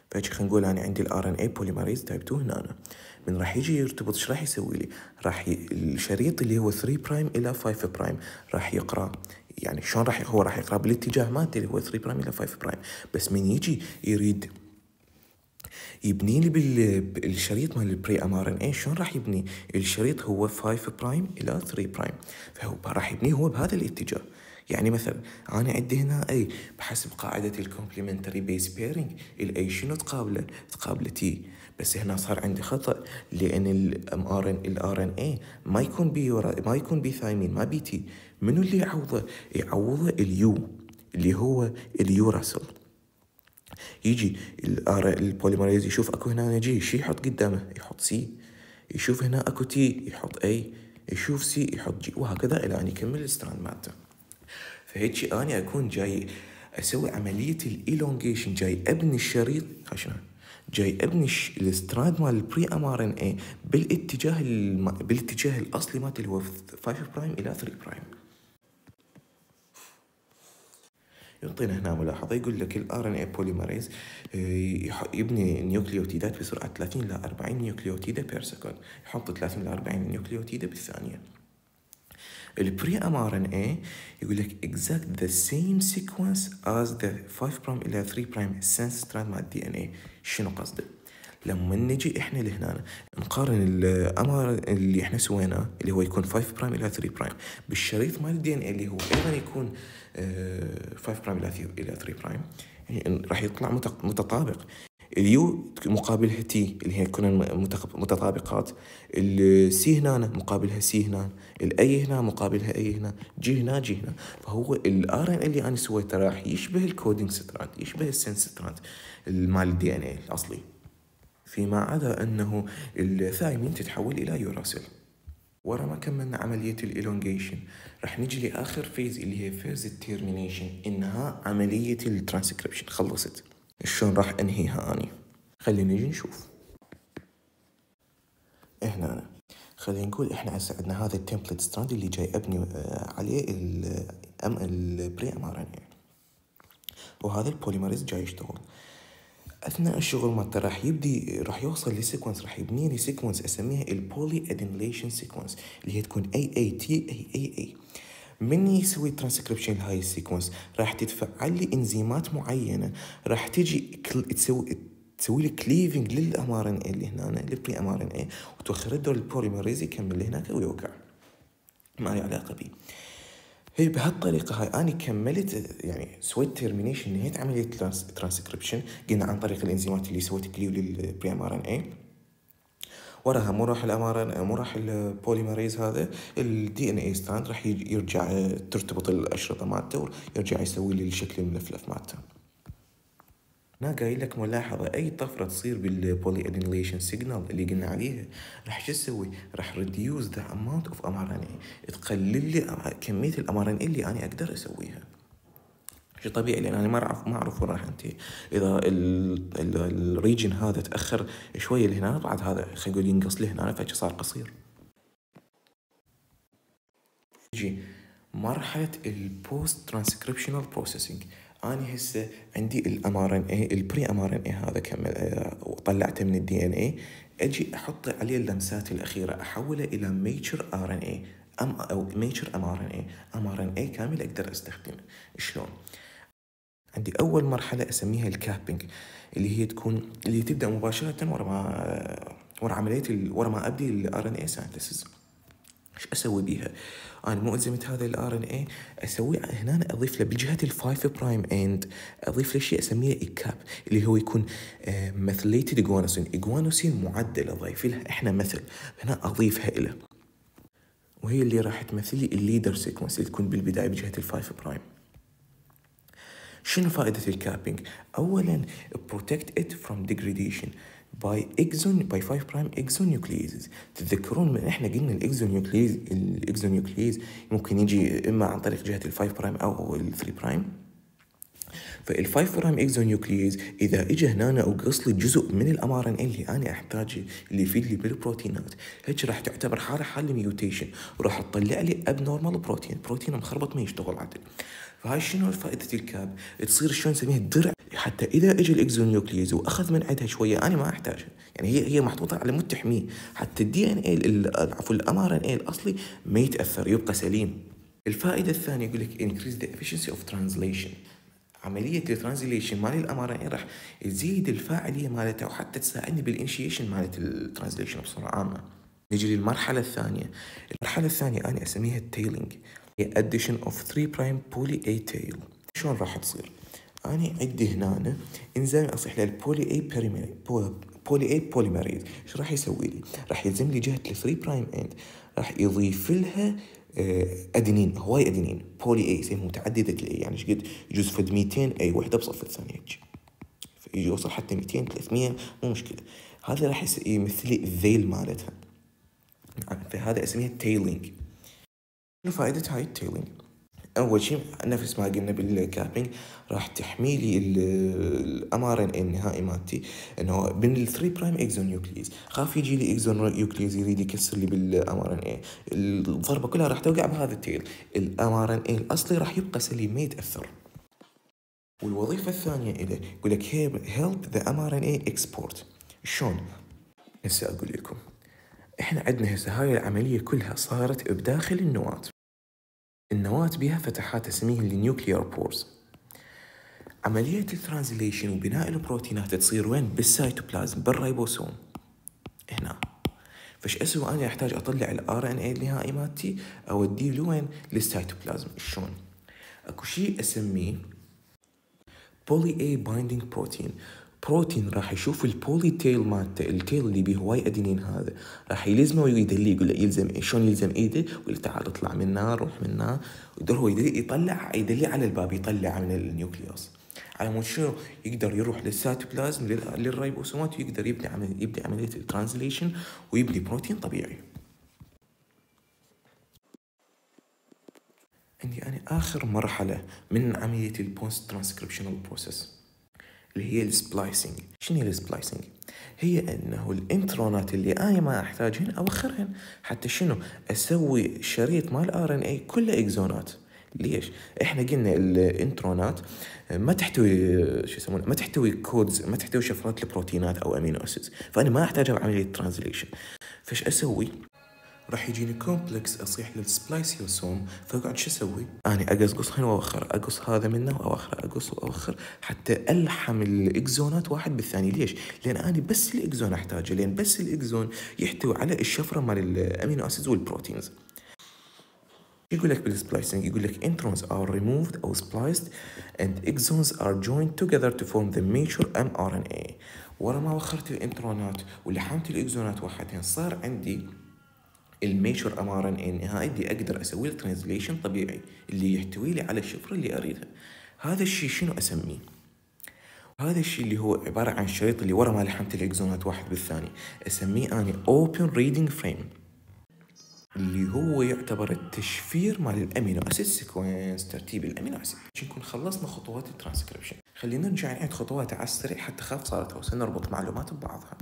فهيك خلينا نقول أنا عندي ال آر إن إيه polymerase type تو هنا أنا. من راح يجي يرتبط ايش راح يسوي لي؟ راح ي... الشريط اللي هو ثري برايم الى فايف برايم راح يقرا، يعني شلون راح هو راح يقرا بالاتجاه مالته اللي هو ثري برايم الى فايف برايم، بس من يجي يريد يبني لي بالشريط مال البري ام ار ان اي، شلون راح يبني؟ الشريط هو فايف برايم الى ثري برايم، فهو راح يبنيه هو بهذا الاتجاه. يعني مثلا انا عندي هنا اي بحسب قاعده الكومبلمنتري بيس بيرنج الاي شنو تقابله؟ تقابله تي، بس هنا صار عندي خطا لان الام ار ان الار ان اي ما يكون بي ما يكون بي ثايمين ما بي تي. منو اللي يعوضه؟ يعوضه اليو اللي هو اليوراسل. يجي البوليمريز يشوف اكو هنا جي شي يحط قدامه يحط سي، يشوف هنا اكو تي يحط اي، يشوف سي يحط جي، وهكذا الى ان يكمل الستراند مالته. فهيك اني اكون جاي اسوي عمليه الالونجيشن، جاي ابني الشريط عشان جاي ابني الستراند مال البري ام ار ان اي بالاتجاه الم... بالاتجاه الاصلي مالته اللي هو فايف برايم الى ثري برايم. يعطينا هنا ملاحظة يقول لك ال آر إن إيه polymerase يبني نيوكليوتيدات بسرعة ثلاثين إلى أربعين نيوكليوتيدة بير سكند، يحط ثلاثين إلى أربعين نيوكليوتيدة بالثانية. البري ام ار ان اي يقول لك exact the same sequence as the فايف برايم إلى ثري برايم sense strand مع الدي ان اي. شنو قصده؟ لما نجي احنا لهنا نقارن الامر اللي احنا سويناه اللي هو يكون فايف برايم الى ثري برايم بالشريط مال الدي ان اي اللي هو ايضا يكون فايف برايم الى ثري برايم، يعني راح يطلع متطابق. اليو مقابلها تي اللي هي تكون متطابقات، السي هنا مقابلها سي هنا، الاي هنا مقابلها اي هنا، جي هنا جي هنا. فهو الار ان اللي انا سويته راح يشبه الكودينج ستراند، يشبه السنس ستراند مال الدي ان اي الاصلي، فيما عدا أنه الثايمين تتحول إلى يوراسيل. ورا ما كملنا عملية الإلونجيشن راح نجي لآخر فيز اللي هي فيز التيرمينيشن، إنها عملية الترانسكريبشن خلصت. شلون راح أنهيها أني؟ خلينا نجي نشوف. هنا أنا خلينا نقول إحنا هسه عندنا هذا التمبلت ستراند اللي جاي أبني عليه الأم البري أم ار إن إيه، وهذا البوليمريز جاي يشتغل. اثناء الشغل مالته راح يبدي راح يوصل لسيكونس، راح يبني لي سيكونس اسميها البولي ادينيليشن سيكونس اللي هي تكون اي اي تي اي اي اي. من يسوي ترانسكريبشن لهاي السيكونس راح تتفعل لي انزيمات معينه، راح تجي تسوي تسوي لي كليفنج للام ار ان اي اللي هنا للبري ام ار ان اي، وتخرج البوليمريز يكمل هناك ويوقع، ما لي علاقه بيه. هي بهالطريقة هاي أنا كملت، يعني سويت تيرمينيشن، نهيت عملية ترانسكريبشن قلنا عن طريق الإنزيمات اللي سويت كليو للبري ام ار ان اي. وراها مو راح الامارن مو راح البوليمريز هذا الدي ان اي ستراند راح يرجع ترتبط الأشرطة مالته ويرجع يسوي لي الشكل الملفلف مالته. هنا قايل لك ملاحظة أي طفرة تصير بالبولي ادينيليشن سيجنال اللي قلنا عليها راح شو تسوي؟ راح ريديوز ذا اماونت اوف ام ار ان اي، تقلل لي كمية الام ار ان اي اللي أنا أقدر أسويها. شيء طبيعي لأن أنا ما أعرف ما أعرف وين راح أنتهي. إذا الريجن هذا تأخر شوية لهنا بعد هذا خلينا نقول ينقص لهنا فجأة صار قصير. يجي مرحلة البوست ترانسكريبشنال بروسيسنج. أنا هسه عندي الام ار ان اي البري ام ار ان اي هذا كمل وطلعته من الدي ان اي، اجي احط عليه اللمسات الاخيره احوله الى ميجر ار ان اي ام او ميجر ام ار ان اي ام ار ان اي كامل اقدر استخدمه. شلون؟ عندي اول مرحله اسميها الكابينج اللي هي تكون اللي تبدا مباشره ورا ما ورا عمليه ورا ما ابدي الار ان اي سينثيسيس. ايش اسوي بيها؟ انا مو الزمت هذا الار ان اي اسوي هنا اضيف له بجهه الفايف برايم اند اضيف له شيء اسميه ايكاب اللي هو يكون مثليتد اجوانوسين اجوانوسين معدل اضيف لها احنا مثل هنا اضيفها له، وهي اللي راح تمثل لي الليدر سيكونس اللي تكون بالبدايه بجهه الفايف برايم. شنو فائدة الكابينج؟ أولاً protect it from degradation by exon by فايف برايم exonucleases. تتذكرون من إحنا قلنا الإكزونيوكليز الإكزونيوكليز ممكن يجي إما عن طريق جهة الفايف برايم أو الثري برايم. فالفايف برايم اكزونيوكليز اذا اجى هنا وقص لي جزء من الام ار ان اللي انا احتاجه اللي يفيد لي بالبروتينات، هيك راح تعتبر حاله حال ميوتيشن، وراح تطلع لي اب نورمال بروتين، بروتين مخربط ما يشتغل عدل. فهاي شنو فائده الكاب؟ تصير شلون نسميها درع، حتى اذا اجى الاكزونيوكليز واخذ من عندها شويه انا ما احتاجها، يعني هي هي محطوطه على مود تحميه، حتى الدي ان اي عفوا الام ار ان اي الاصلي ما يتاثر، يبقى سليم. الفائده الثانيه يقول لك increase the efficiency of translation، عملية الترانزليشن مال الام ار ان اي راح تزيد الفاعلية مالتها وحتى تساعدني بالانشيشن مالت الترانزليشن بصورة عامة. نجي للمرحلة الثانية، المرحلة الثانية أنا أسميها التيلينج، هي addition of three prime poly A tail. شلون راح تصير؟ أنا عندي هنا إنزيم أصيح له البولي اي بيريميريز، بولي اي بوليميريز، شو راح يسوي لي؟ راح يلزم لي جهة ال ثري برايم اند، راح يضيف لها ادينين، هواي ادينين بولي اي، يسموه متعدده الاي، يعني ايش قد يجوز فد مئتين اي وحده بصف الثانيه هيك، يجي يوصل حتى مئتين ثلاثمية مو مشكله. هذا راح يمثل لي الذيل مالتها، فهذا اسميها التيلينج. شنو فائده هاي التيلينج؟ اول شيء نفس ما قلنا بالكابينج، راح تحمي لي الام ار ان اي النهائي مالتي انه من الثري برايم اكزونيوكليز، خاف يجي لي اكزونيوكليز يريد يكسر لي بالام ار ان اي، الضربه كلها راح توقع بهذا التيل، الام ار ان اي الاصلي راح يبقى سليم ما يتاثر. والوظيفه الثانيه له يقول لك هيلب ذا ام ار ان اي اكسبورت. شلون؟ هسه اقول لكم، احنا عندنا هسه هاي العمليه كلها صارت بداخل النواه، النواة بها فتحات اسميها النيوكليير بورز. عملية الترانزليشن وبناء البروتينات تصير وين؟ بالسيتوبلازم، بالريبوسوم هنا. فش اسوي انا؟ احتاج اطلع الار ان اي النهائي مالتي اوديه لوين؟ للسيتوبلازم. شلون؟ اكو شيء اسميه بولي اي بايندينج بروتين، بروتين راح يشوف البولي تيل مالته، التيل اللي بيه هواي ادينين هذا، راح يلزمه ويدليه، يقول له يلزم إيه؟ شلون يلزم ايده؟ يقول له تعال اطلع من هنا، روح من هنا، ويقدر هو يطلع، يدليه على الباب، يطلع من النيوكليوس على مود شنو؟ يقدر يروح للسيتوبلازم للريبوسومات ويقدر يبني عمل يبدي عمليه الترانزليشن ويبني بروتين طبيعي. عندي أنا آخر مرحلة من عملية البوست ترانسكريبشنال بروسيس اللي هي السبلايسنج. شنو هي السبلايسنج؟ هي انه الانترونات اللي انا ما احتاجهن اوخرهن، حتى شنو؟ اسوي شريط مال ار ان اي كله اكزونات. ليش؟ احنا قلنا الانترونات ما تحتوي شو يسمونه، ما تحتوي كودز، ما تحتوي شفرات البروتينات او امينو اسيدز، فانا ما احتاجها بعمليه ترانزليشن. فايش اسوي؟ راح يجيني كومبلكس اصيح للسبلايسيوسوم، فاقعد شو اسوي؟ اني اقصقص هنا واوخر، اقص هذا منه واوخر، اقص واوخر، حتى الحم الاكزونات واحد بالثاني. ليش؟ لان اني بس الاكزون احتاجه، لان بس الاكزون يحتوي على الشفره مال الامينو اسيدز والبروتينز. يقول لك بالسبلايسنج، يقول لك introns are removed or spliced and exons are joined together to form the mature ام ار ان اي. ورا ما وخرت الانترونات ولحمت الاكزونات وحدين، صار عندي الميشور ام ار ان اي النهائي اللي اقدر اسوي له ترانزليشن طبيعي اللي يحتوي لي على الشفره اللي اريدها. هذا الشيء شنو اسميه؟ هذا الشيء اللي هو عباره عن الشريط اللي ورا ما لحمت الاكزونات واحد بالثاني، اسميه اني اوبن ريدنج فريم، اللي هو يعتبر التشفير مال الامينو اسيد سيكونس، ترتيب الامينو اسيد. نكون خلصنا خطوات الترانسكريبشن، خلينا نرجع نعيد خطوات على السريع حتى خاف صارت اوسع نربط معلومات ببعضها.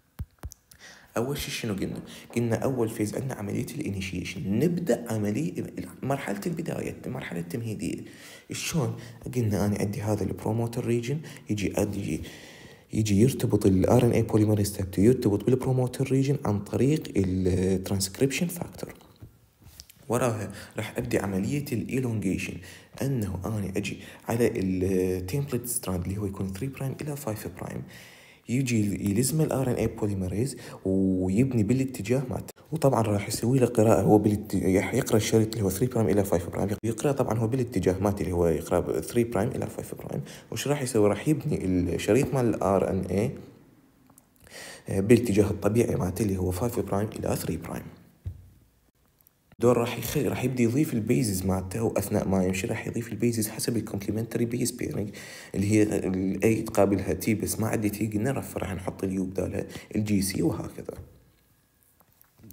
اول شيء شنو قلنا؟ قلنا اول فيز عندنا عمليه الانيشيشن، نبدا عمليه مرحله البدايه، المرحله التمهيديه. شلون؟ قلنا انا عندي هذا البروموتر ريجن، يجي يجي يجي يرتبط الار ان اي بوليمريز تاعته يرتبط بالبروموتر ريجن عن طريق الترانسكريبشن فاكتور. وراها راح ابدي عمليه الايلونجيشن، انه انا اجي على التمبلت ستراند اللي هو يكون ثري برايم الى فايف برايم، يجي يلزم الار ان اي بوليمريز ويبني بالاتجاه مالته، وطبعا راح يسوي له قراءه هو بالاتجاه، يقرا الشريط اللي هو ثري برايم الى فايف برايم، يقرا طبعا هو بالاتجاه مالته اللي هو يقرا ثري برايم الى فايف برايم. وش راح يسوي؟ راح يبني الشريط مال الار ان اي بالاتجاه الطبيعي مالته اللي هو فايف برايم الى ثري برايم. دور راح يخ... راح يبدي يضيف البيزز مالته، واثناء ما يمشي راح يضيف البيزز حسب الكومبلمنتري بيز بيرنج اللي هي الاي تقابلها تي، بس ما عندي تي قلنا رف راح نحط اليو بدالها الجي سي، وهكذا.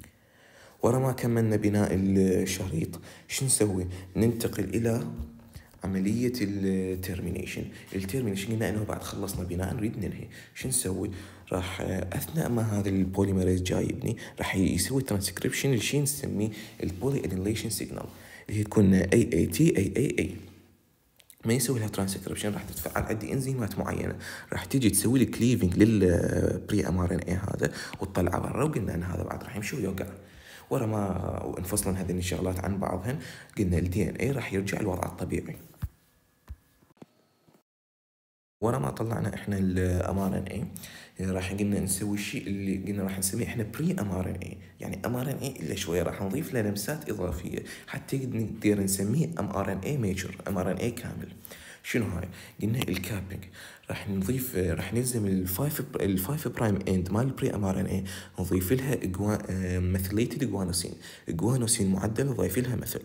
ورا ما كملنا بناء الشريط شو نسوي؟ ننتقل الى عملية التيرمينيشن. التيرمينيشن قلنا انه بعد خلصنا بناء نريد ننهي، شو نسوي؟ راح اثناء ما هذا البوليمريز جاي يبني راح يسوي ترانسكريبشن لشيء نسميه البولي ادينيليشن سيجنال، اللي هي تكون اي اي تي اي اي اي. ما يسوي لها ترانسكريبشن راح تتفاعل عندي انزيمات معينه، راح تيجي تسوي لي كليفنج للبري ام ار ان اي هذا وتطلعه برا، وقلنا ان هذا بعد راح يمشي ويوقع. ورا ما انفصلن هذين الشغلات عن بعضهن قلنا الدي ان اي راح يرجع لوضعه الطبيعي. ورا ما طلعنا احنا الام ار ان اي راح قلنا نسوي الشيء اللي قلنا راح نسميه احنا بري ام ار ان اي، يعني ام ار ان اي الا شويه راح نضيف له لمسات اضافيه حتى نقدر نسميه ام ار ان اي ميجر، ام ار ان اي كامل. شنو هاي؟ قلنا الكابينج راح نضيف، راح نلزم الفايف الفايف برايم اند مال البري ام ار ان اي نضيف لها مثليتد جوانوسين، جوانوسين معدل نضيف لها مثل.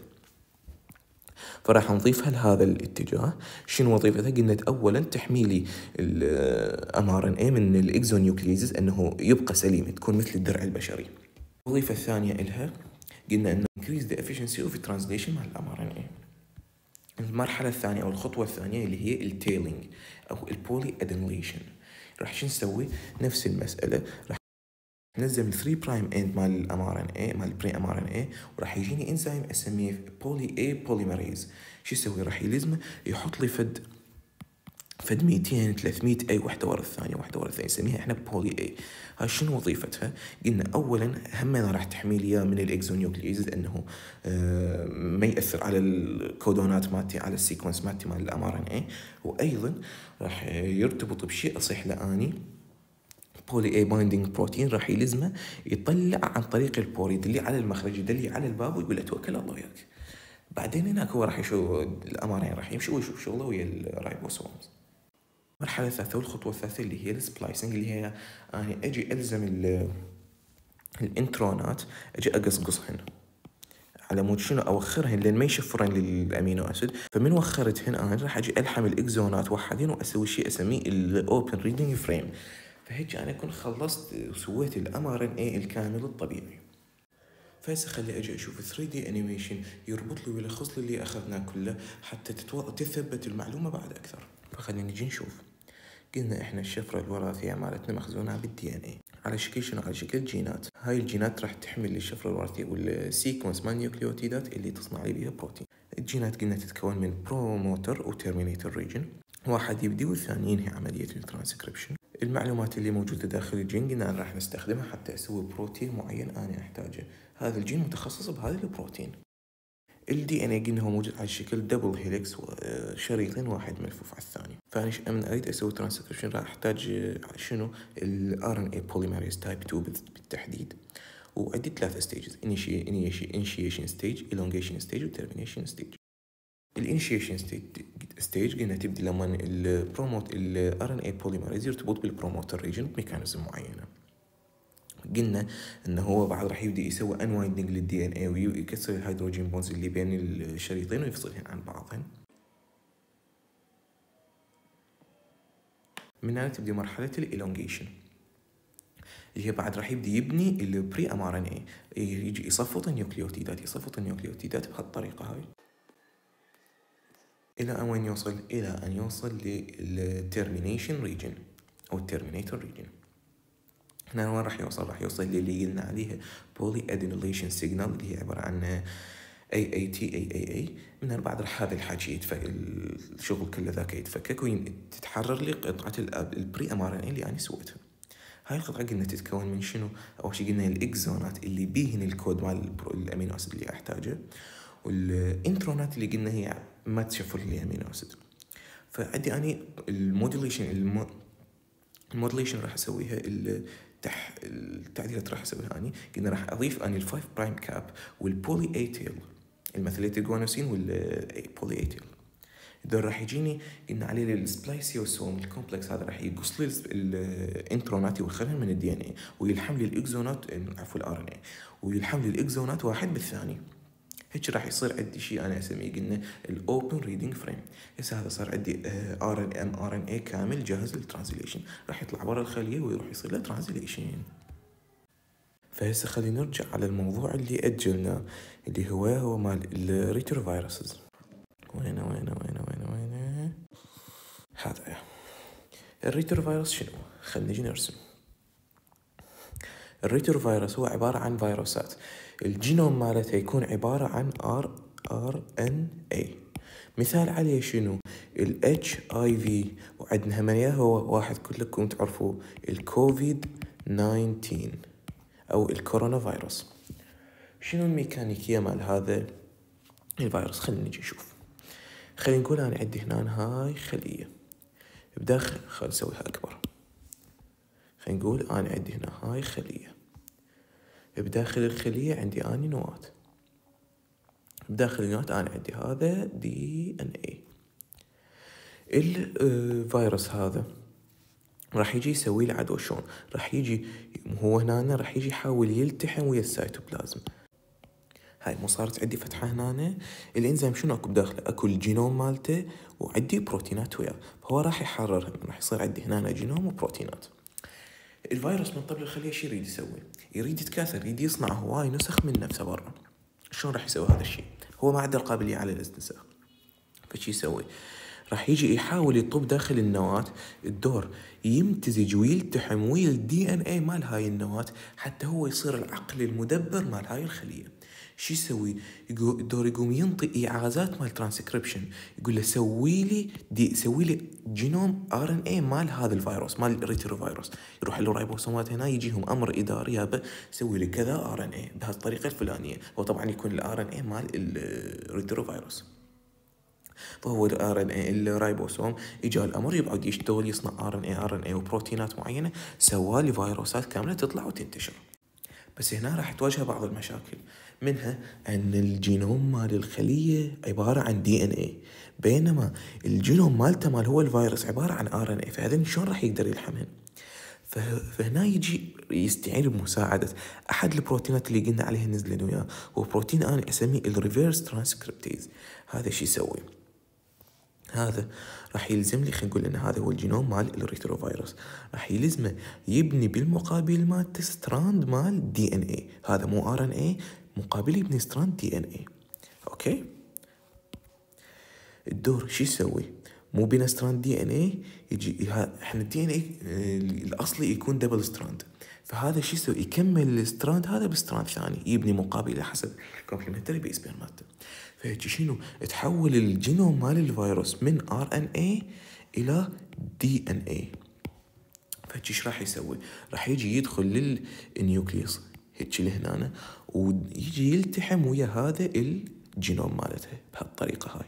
فراح نضيفها لهذا الاتجاه. شنو وظيفتها؟ قلنا اولا تحمي لي الام ار ان اي من الاكزونيوكليزز انه يبقى سليم، تكون مثل الدرع البشري. الوظيفه الثانيه لها قلنا انه increase the efficiency of translation مع الام ار ان اي. المرحله الثانيه او الخطوه الثانيه اللي هي التيلينج او البولي ادينيليشن. راح شو نسوي؟ نفس المساله، راح نلزم ثلاثة برايم اند مال الام ار ان اي مال البري ام ار ان اي، وراح يجيني انزيم اسميه بولي اي بوليمريز. شو يسوي؟ راح يلزمه يحط لي فد فد مئتين ثلاثمئة اي واحده ورا الثانيه واحده ورا الثانيه، نسميها احنا بولي اي. هاي شنو وظيفتها؟ قلنا اولا همنا راح تحمي لي من الاكزونيوكليز انه آه ما ياثر على الكودونات مالتي، على السيكونس مالتي مال الام ار ان اي، وايضا راح يرتبط بشيء اصيح لاني بولي اي بايندينج بروتين راح يلزمه يطلع عن طريق البور، يدلي على المخرج، يدلي على الباب ويقول له توكل الله وياك. بعدين هناك هو راح يشوف الامارين، راح يمشي ويشوف شغله ويا الرايبوسومز. المرحله الثالثه والخطوه الثالثه اللي هي السبلايسنج، اللي هي اني اجي الزم الانترونات، اجي اقصقصهن على مود شنو اوخرهن لان ما يشفرن للامينو اسيد. فمن وخرتهن انا راح اجي الحم الاكزونات وحدين واسوي شيء اسميه الاوبن ريدنج فريم. فهيك انا اكون خلصت وسويت الام ار ان اي الكامل الطبيعي. فهسه خلي اجي اشوف ثري دي انيميشن يربط لي ويلخص لي اللي اخذناه كله حتى تتو... تثبت المعلومه بعد اكثر. فخلينا نجي نشوف. قلنا احنا الشفره الوراثيه مالتنا مخزونه بالدي ان اي على شكل شنو؟ على شكل جينات. هاي الجينات راح تحمل الشفره الوراثيه والسيكونس مال نيوكليوتيدات اللي تصنع لي بيها بروتين. الجينات قلنا تتكون من بروموتر وترمينيتر ريجن، واحد يبدي والثاني ينهي عمليه الترانسكريبشن. المعلومات اللي موجوده داخل الجين قلنا أنا راح نستخدمها حتى اسوي بروتين معين انا احتاجه، هذا الجين متخصص بهذا البروتين. الدي ان اي قلنا هو موجود على شكل دبل هيليكس، شريطين واحد ملفوف على الثاني. فانا من اريد اسوي ترانسكريبشن راح احتاج شنو؟ الار ان اي بوليمريز تايب تو بالتحديد. وعندي ثلاثة ستيجز: initiation ستيج، elongation ستيج، وترمينيشن ستيج. الانيشيشن ستيج قلنا تبدي لما البروموت الار ان اي بوليمريز يرتبط بالبروموتر ريجن بميكانيزم معينه. قلنا انه هو بعد راح يبدا يسوي انوايندنج للدي ان اي ويكسر الهيدروجين بونز اللي بين الشريطين ويفصلهن عن بعضهن. من هنا تبدي مرحله الالونجيشن اللي هي بعد راح يبدي يبني البري ام ار ان اي، يجي يصفط النيوكليوتيدات يصفط النيوكليوتيدات بهالطريقه هاي الى ان وين يوصل؟ الى ان يوصل للتيرمينيشن ريجن او التيرمينيتور ريجن. هنا وين راح يوصل؟ راح يوصل للي قلنا عليها بولي ادينيليشن سيجنال اللي هي عباره عن اي اي تي اي اي اي. من هنا بعد راح هذا الحكي يتفك، الشغل كله ذاك يتفكك وتتحرر لي قطعه البري ام ار ان اي اللي انا سويتها. هاي القطعه قلنا تتكون من شنو؟ اول شيء قلنا الاكزونات اللي بيهن الكود مال الامينو اسيد اللي احتاجه، والانترونات اللي قلنا هي ما تشفر لي امينو اسيد. فعندي اني الموديليشن الموديليشن راح اسويها التح... التعديلات راح اسويها اني قلنا راح اضيف اني الفايف برايم كاب والبولي اي تيل، الميثيليتد جوانوسين والبولي اي تيل. دول راح يجيني قلنا عليه السبلايسيوسوم الكومبلكس، هذا راح يقص لي الانترونات ويخلها من الدي ان اي ويلحم لي الاكزونات، عفوا الار ان اي، ويلحم لي الاكزونات واحد بالثاني. هيك راح يصير عندي شيء انا اسميه قلنا الاوبن ريدنج فريم. هسه هذا صار عندي ار ان ام ار ان اي كامل جاهز للترانزليشن، راح يطلع برا الخليه ويروح يصير له ترانزليشن. فهسه خلينا نرجع على الموضوع اللي اجلناه اللي هو هو مال الريتروفيروسز. وينه وينه وينه وينه الريتروفيروس شنو؟ خلينا نجي نرسم. الريتروفيروس هو عبارة عن فيروسات الجينوم مالتها يكون عبارة عن ار ار ان اي. مثال عليه شنو؟ ال إتش آي في، وعندنا هم هو واحد كلكم تعرفوه الكوفيد تسعة عشر او الكورونا فيروس. شنو الميكانيكية مال هذا الفيروس؟ خلينا نجي نشوف. خلينا نقول انا عندي هنا هاي خلية بداخل، خلينا نسويها اكبر. خلينا نقول انا عندي هنا هاي خلية، بداخل الخلية عندي اني نواة، بداخل النواة انا عندي هذا دي ان اي. الفيروس هذا راح يجي يسوي لي عدوى. شلون راح يجي هو هنا؟ راح يجي يحاول يلتحم ويا السيتوبلازم. هاي مو صارت عندي فتحة هنا. الانزيم شنو اكو بداخله؟ اكو الجينوم مالته وعندي بروتينات وياه، فهو راح يحررهم، راح يصير عندي هنا جينوم وبروتينات. الفيروس من قبل الخلية شو يريد يسوي؟ يريد يتكاثر، يريد يصنع هواي نسخ من نفسه برا. شلون راح يسوي هذا الشيء؟ هو ما عنده القابلية على الاستنساخ، فشي يسوي؟ راح يجي يحاول يطب داخل النواة الدور يمتزج ويلتحم ويا الدي ان اي مال هاي النواة حتى هو يصير العقل المدبر مال هاي الخلية. شو يسوي؟ يقول الدور يقوم ينطي ايعازات مال ترانسكريبشن، يقول له سوي لي دي سوي لي جينوم ار ان اي مال هذا الفيروس مال الريتروفيروس. يروح له رايبوسومات هنا يجيهم امر اداري يابا سوي لي كذا ار ان اي بهذه الطريقه الفلانيه. هو طبعا يكون الار ان اي مال الريتروفيروس. فهو الار ان اي الرايبوسوم اجى الامر يبعد يشتغل يصنع ار ان اي ار ان اي وبروتينات معينه، سوالي فيروسات كامله تطلع وتنتشر. بس هنا راح تواجه بعض المشاكل، منها ان الجينوم مال الخليه عباره عن دي ان اي، بينما الجينوم مالته مال هو الفيروس عباره عن ار ان اي، فهذا شلون راح يقدر يلحمهن؟ فهنا يجي يستعين بمساعدة أحد البروتينات اللي قلنا عليها نزلنا وياه، هو بروتين أنا أسميه الريفيرس ترانسكريبتيز. هذا شي يسوي؟ هذا راح يلزم لي، خلينا نقول ان هذا هو الجينوم مال الريتروفيروس، راح يلزمه يبني بالمقابل مالته ستراند مال دي ان اي. هذا مو ار ان اي، مقابل يبني ستراند دي ان اي. اوكي، الدور شو يسوي؟ مو بين ستراند دي ان اي يجي احنا الدي ان اي الاصلي يكون دبل ستراند، فهذا شو يسوي؟ يكمل الستراند هذا بستراند ثاني يبني مقابله حسب الكومبلمنتري بيس بير مالته. فهيك شنو؟ تحول الجينوم مال الفيروس من ار ان اي الى دي ان اي. فهيك ايش راح يسوي؟ راح يجي يدخل للنيوكليوس هيك لهنا ويجي يلتحم ويا هذا الجينوم مالته بهالطريقه هاي.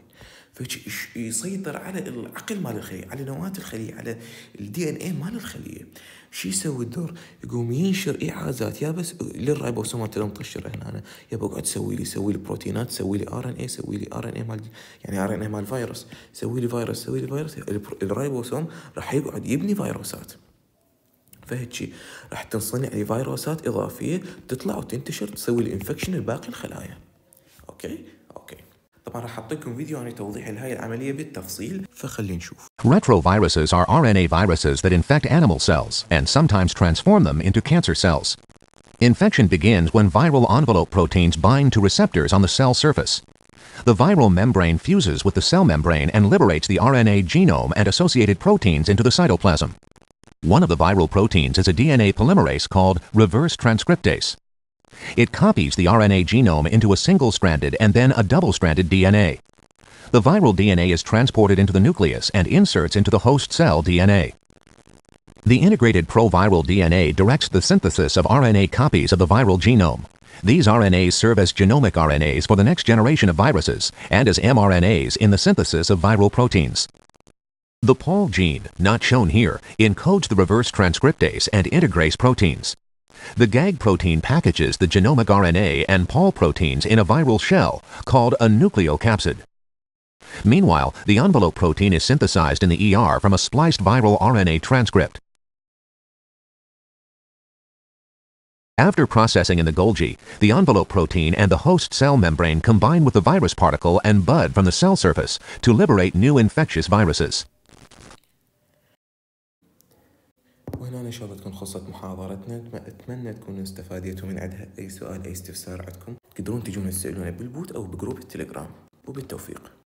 فيسيطر على العقل مال الخلية، على نواة الخلية، على الدي ان اي مال الخلية. شو يسوي الدور؟ يقوم ينشر ايعازات يا بس للرايبوسومات اللي مطشره هنا، يا بقعد سوي لي سوي لي بروتينات، سوي لي ار ان اي، سوي لي ار ان اي مال يعني ار ان اي مال فيروس، سوي لي فيروس، سوي لي فيروس. الرايبوسوم راح يقعد يبني فيروسات، فهيك راح تنصنع لي فيروسات اضافيه تطلع وتنتشر تسوي لي انفكشن لباقي الخلايا. اوكي اوكي طبعا راح اعطيكم فيديو عن توضيح لهاي العمليه بالتفصيل، فخلينا نشوف. Retroviruses are R N A viruses that infect animal cells and sometimes transform them into cancer cells. Infection begins when viral envelope proteins bind to receptors on the cell surface. The viral membrane fuses with the cell membrane and liberates the R N A genome and associated proteins into the cytoplasm. One of the viral proteins is a D N A polymerase called reverse transcriptase. It copies the R N A genome into a single-stranded and then a double-stranded D N A. The viral D N A is transported into the nucleus and inserts into the host cell D N A. The integrated proviral D N A directs the synthesis of R N A copies of the viral genome. These R N As serve as genomic R N As for the next generation of viruses and as mRNAs in the synthesis of viral proteins. The P O L gene, not shown here, encodes the reverse transcriptase and integrase proteins. The G A G protein packages the genomic R N A and P O L proteins in a viral shell called a nucleocapsid. Meanwhile, the envelope protein is synthesized in the E R from a spliced viral R N A transcript. After processing in the Golgi, the envelope protein and the host cell membrane combine with the virus particle and bud from the cell surface to liberate new infectious viruses. وهنا إن شاء الله تكون خلصت محاضرتنا، أتمنى تكونوا استفاديتوا من عندها. أي سؤال أي استفسار عندكم تقدرون تجون تسألونا بالبوت أو بجروب التليجرام، وبالتوفيق.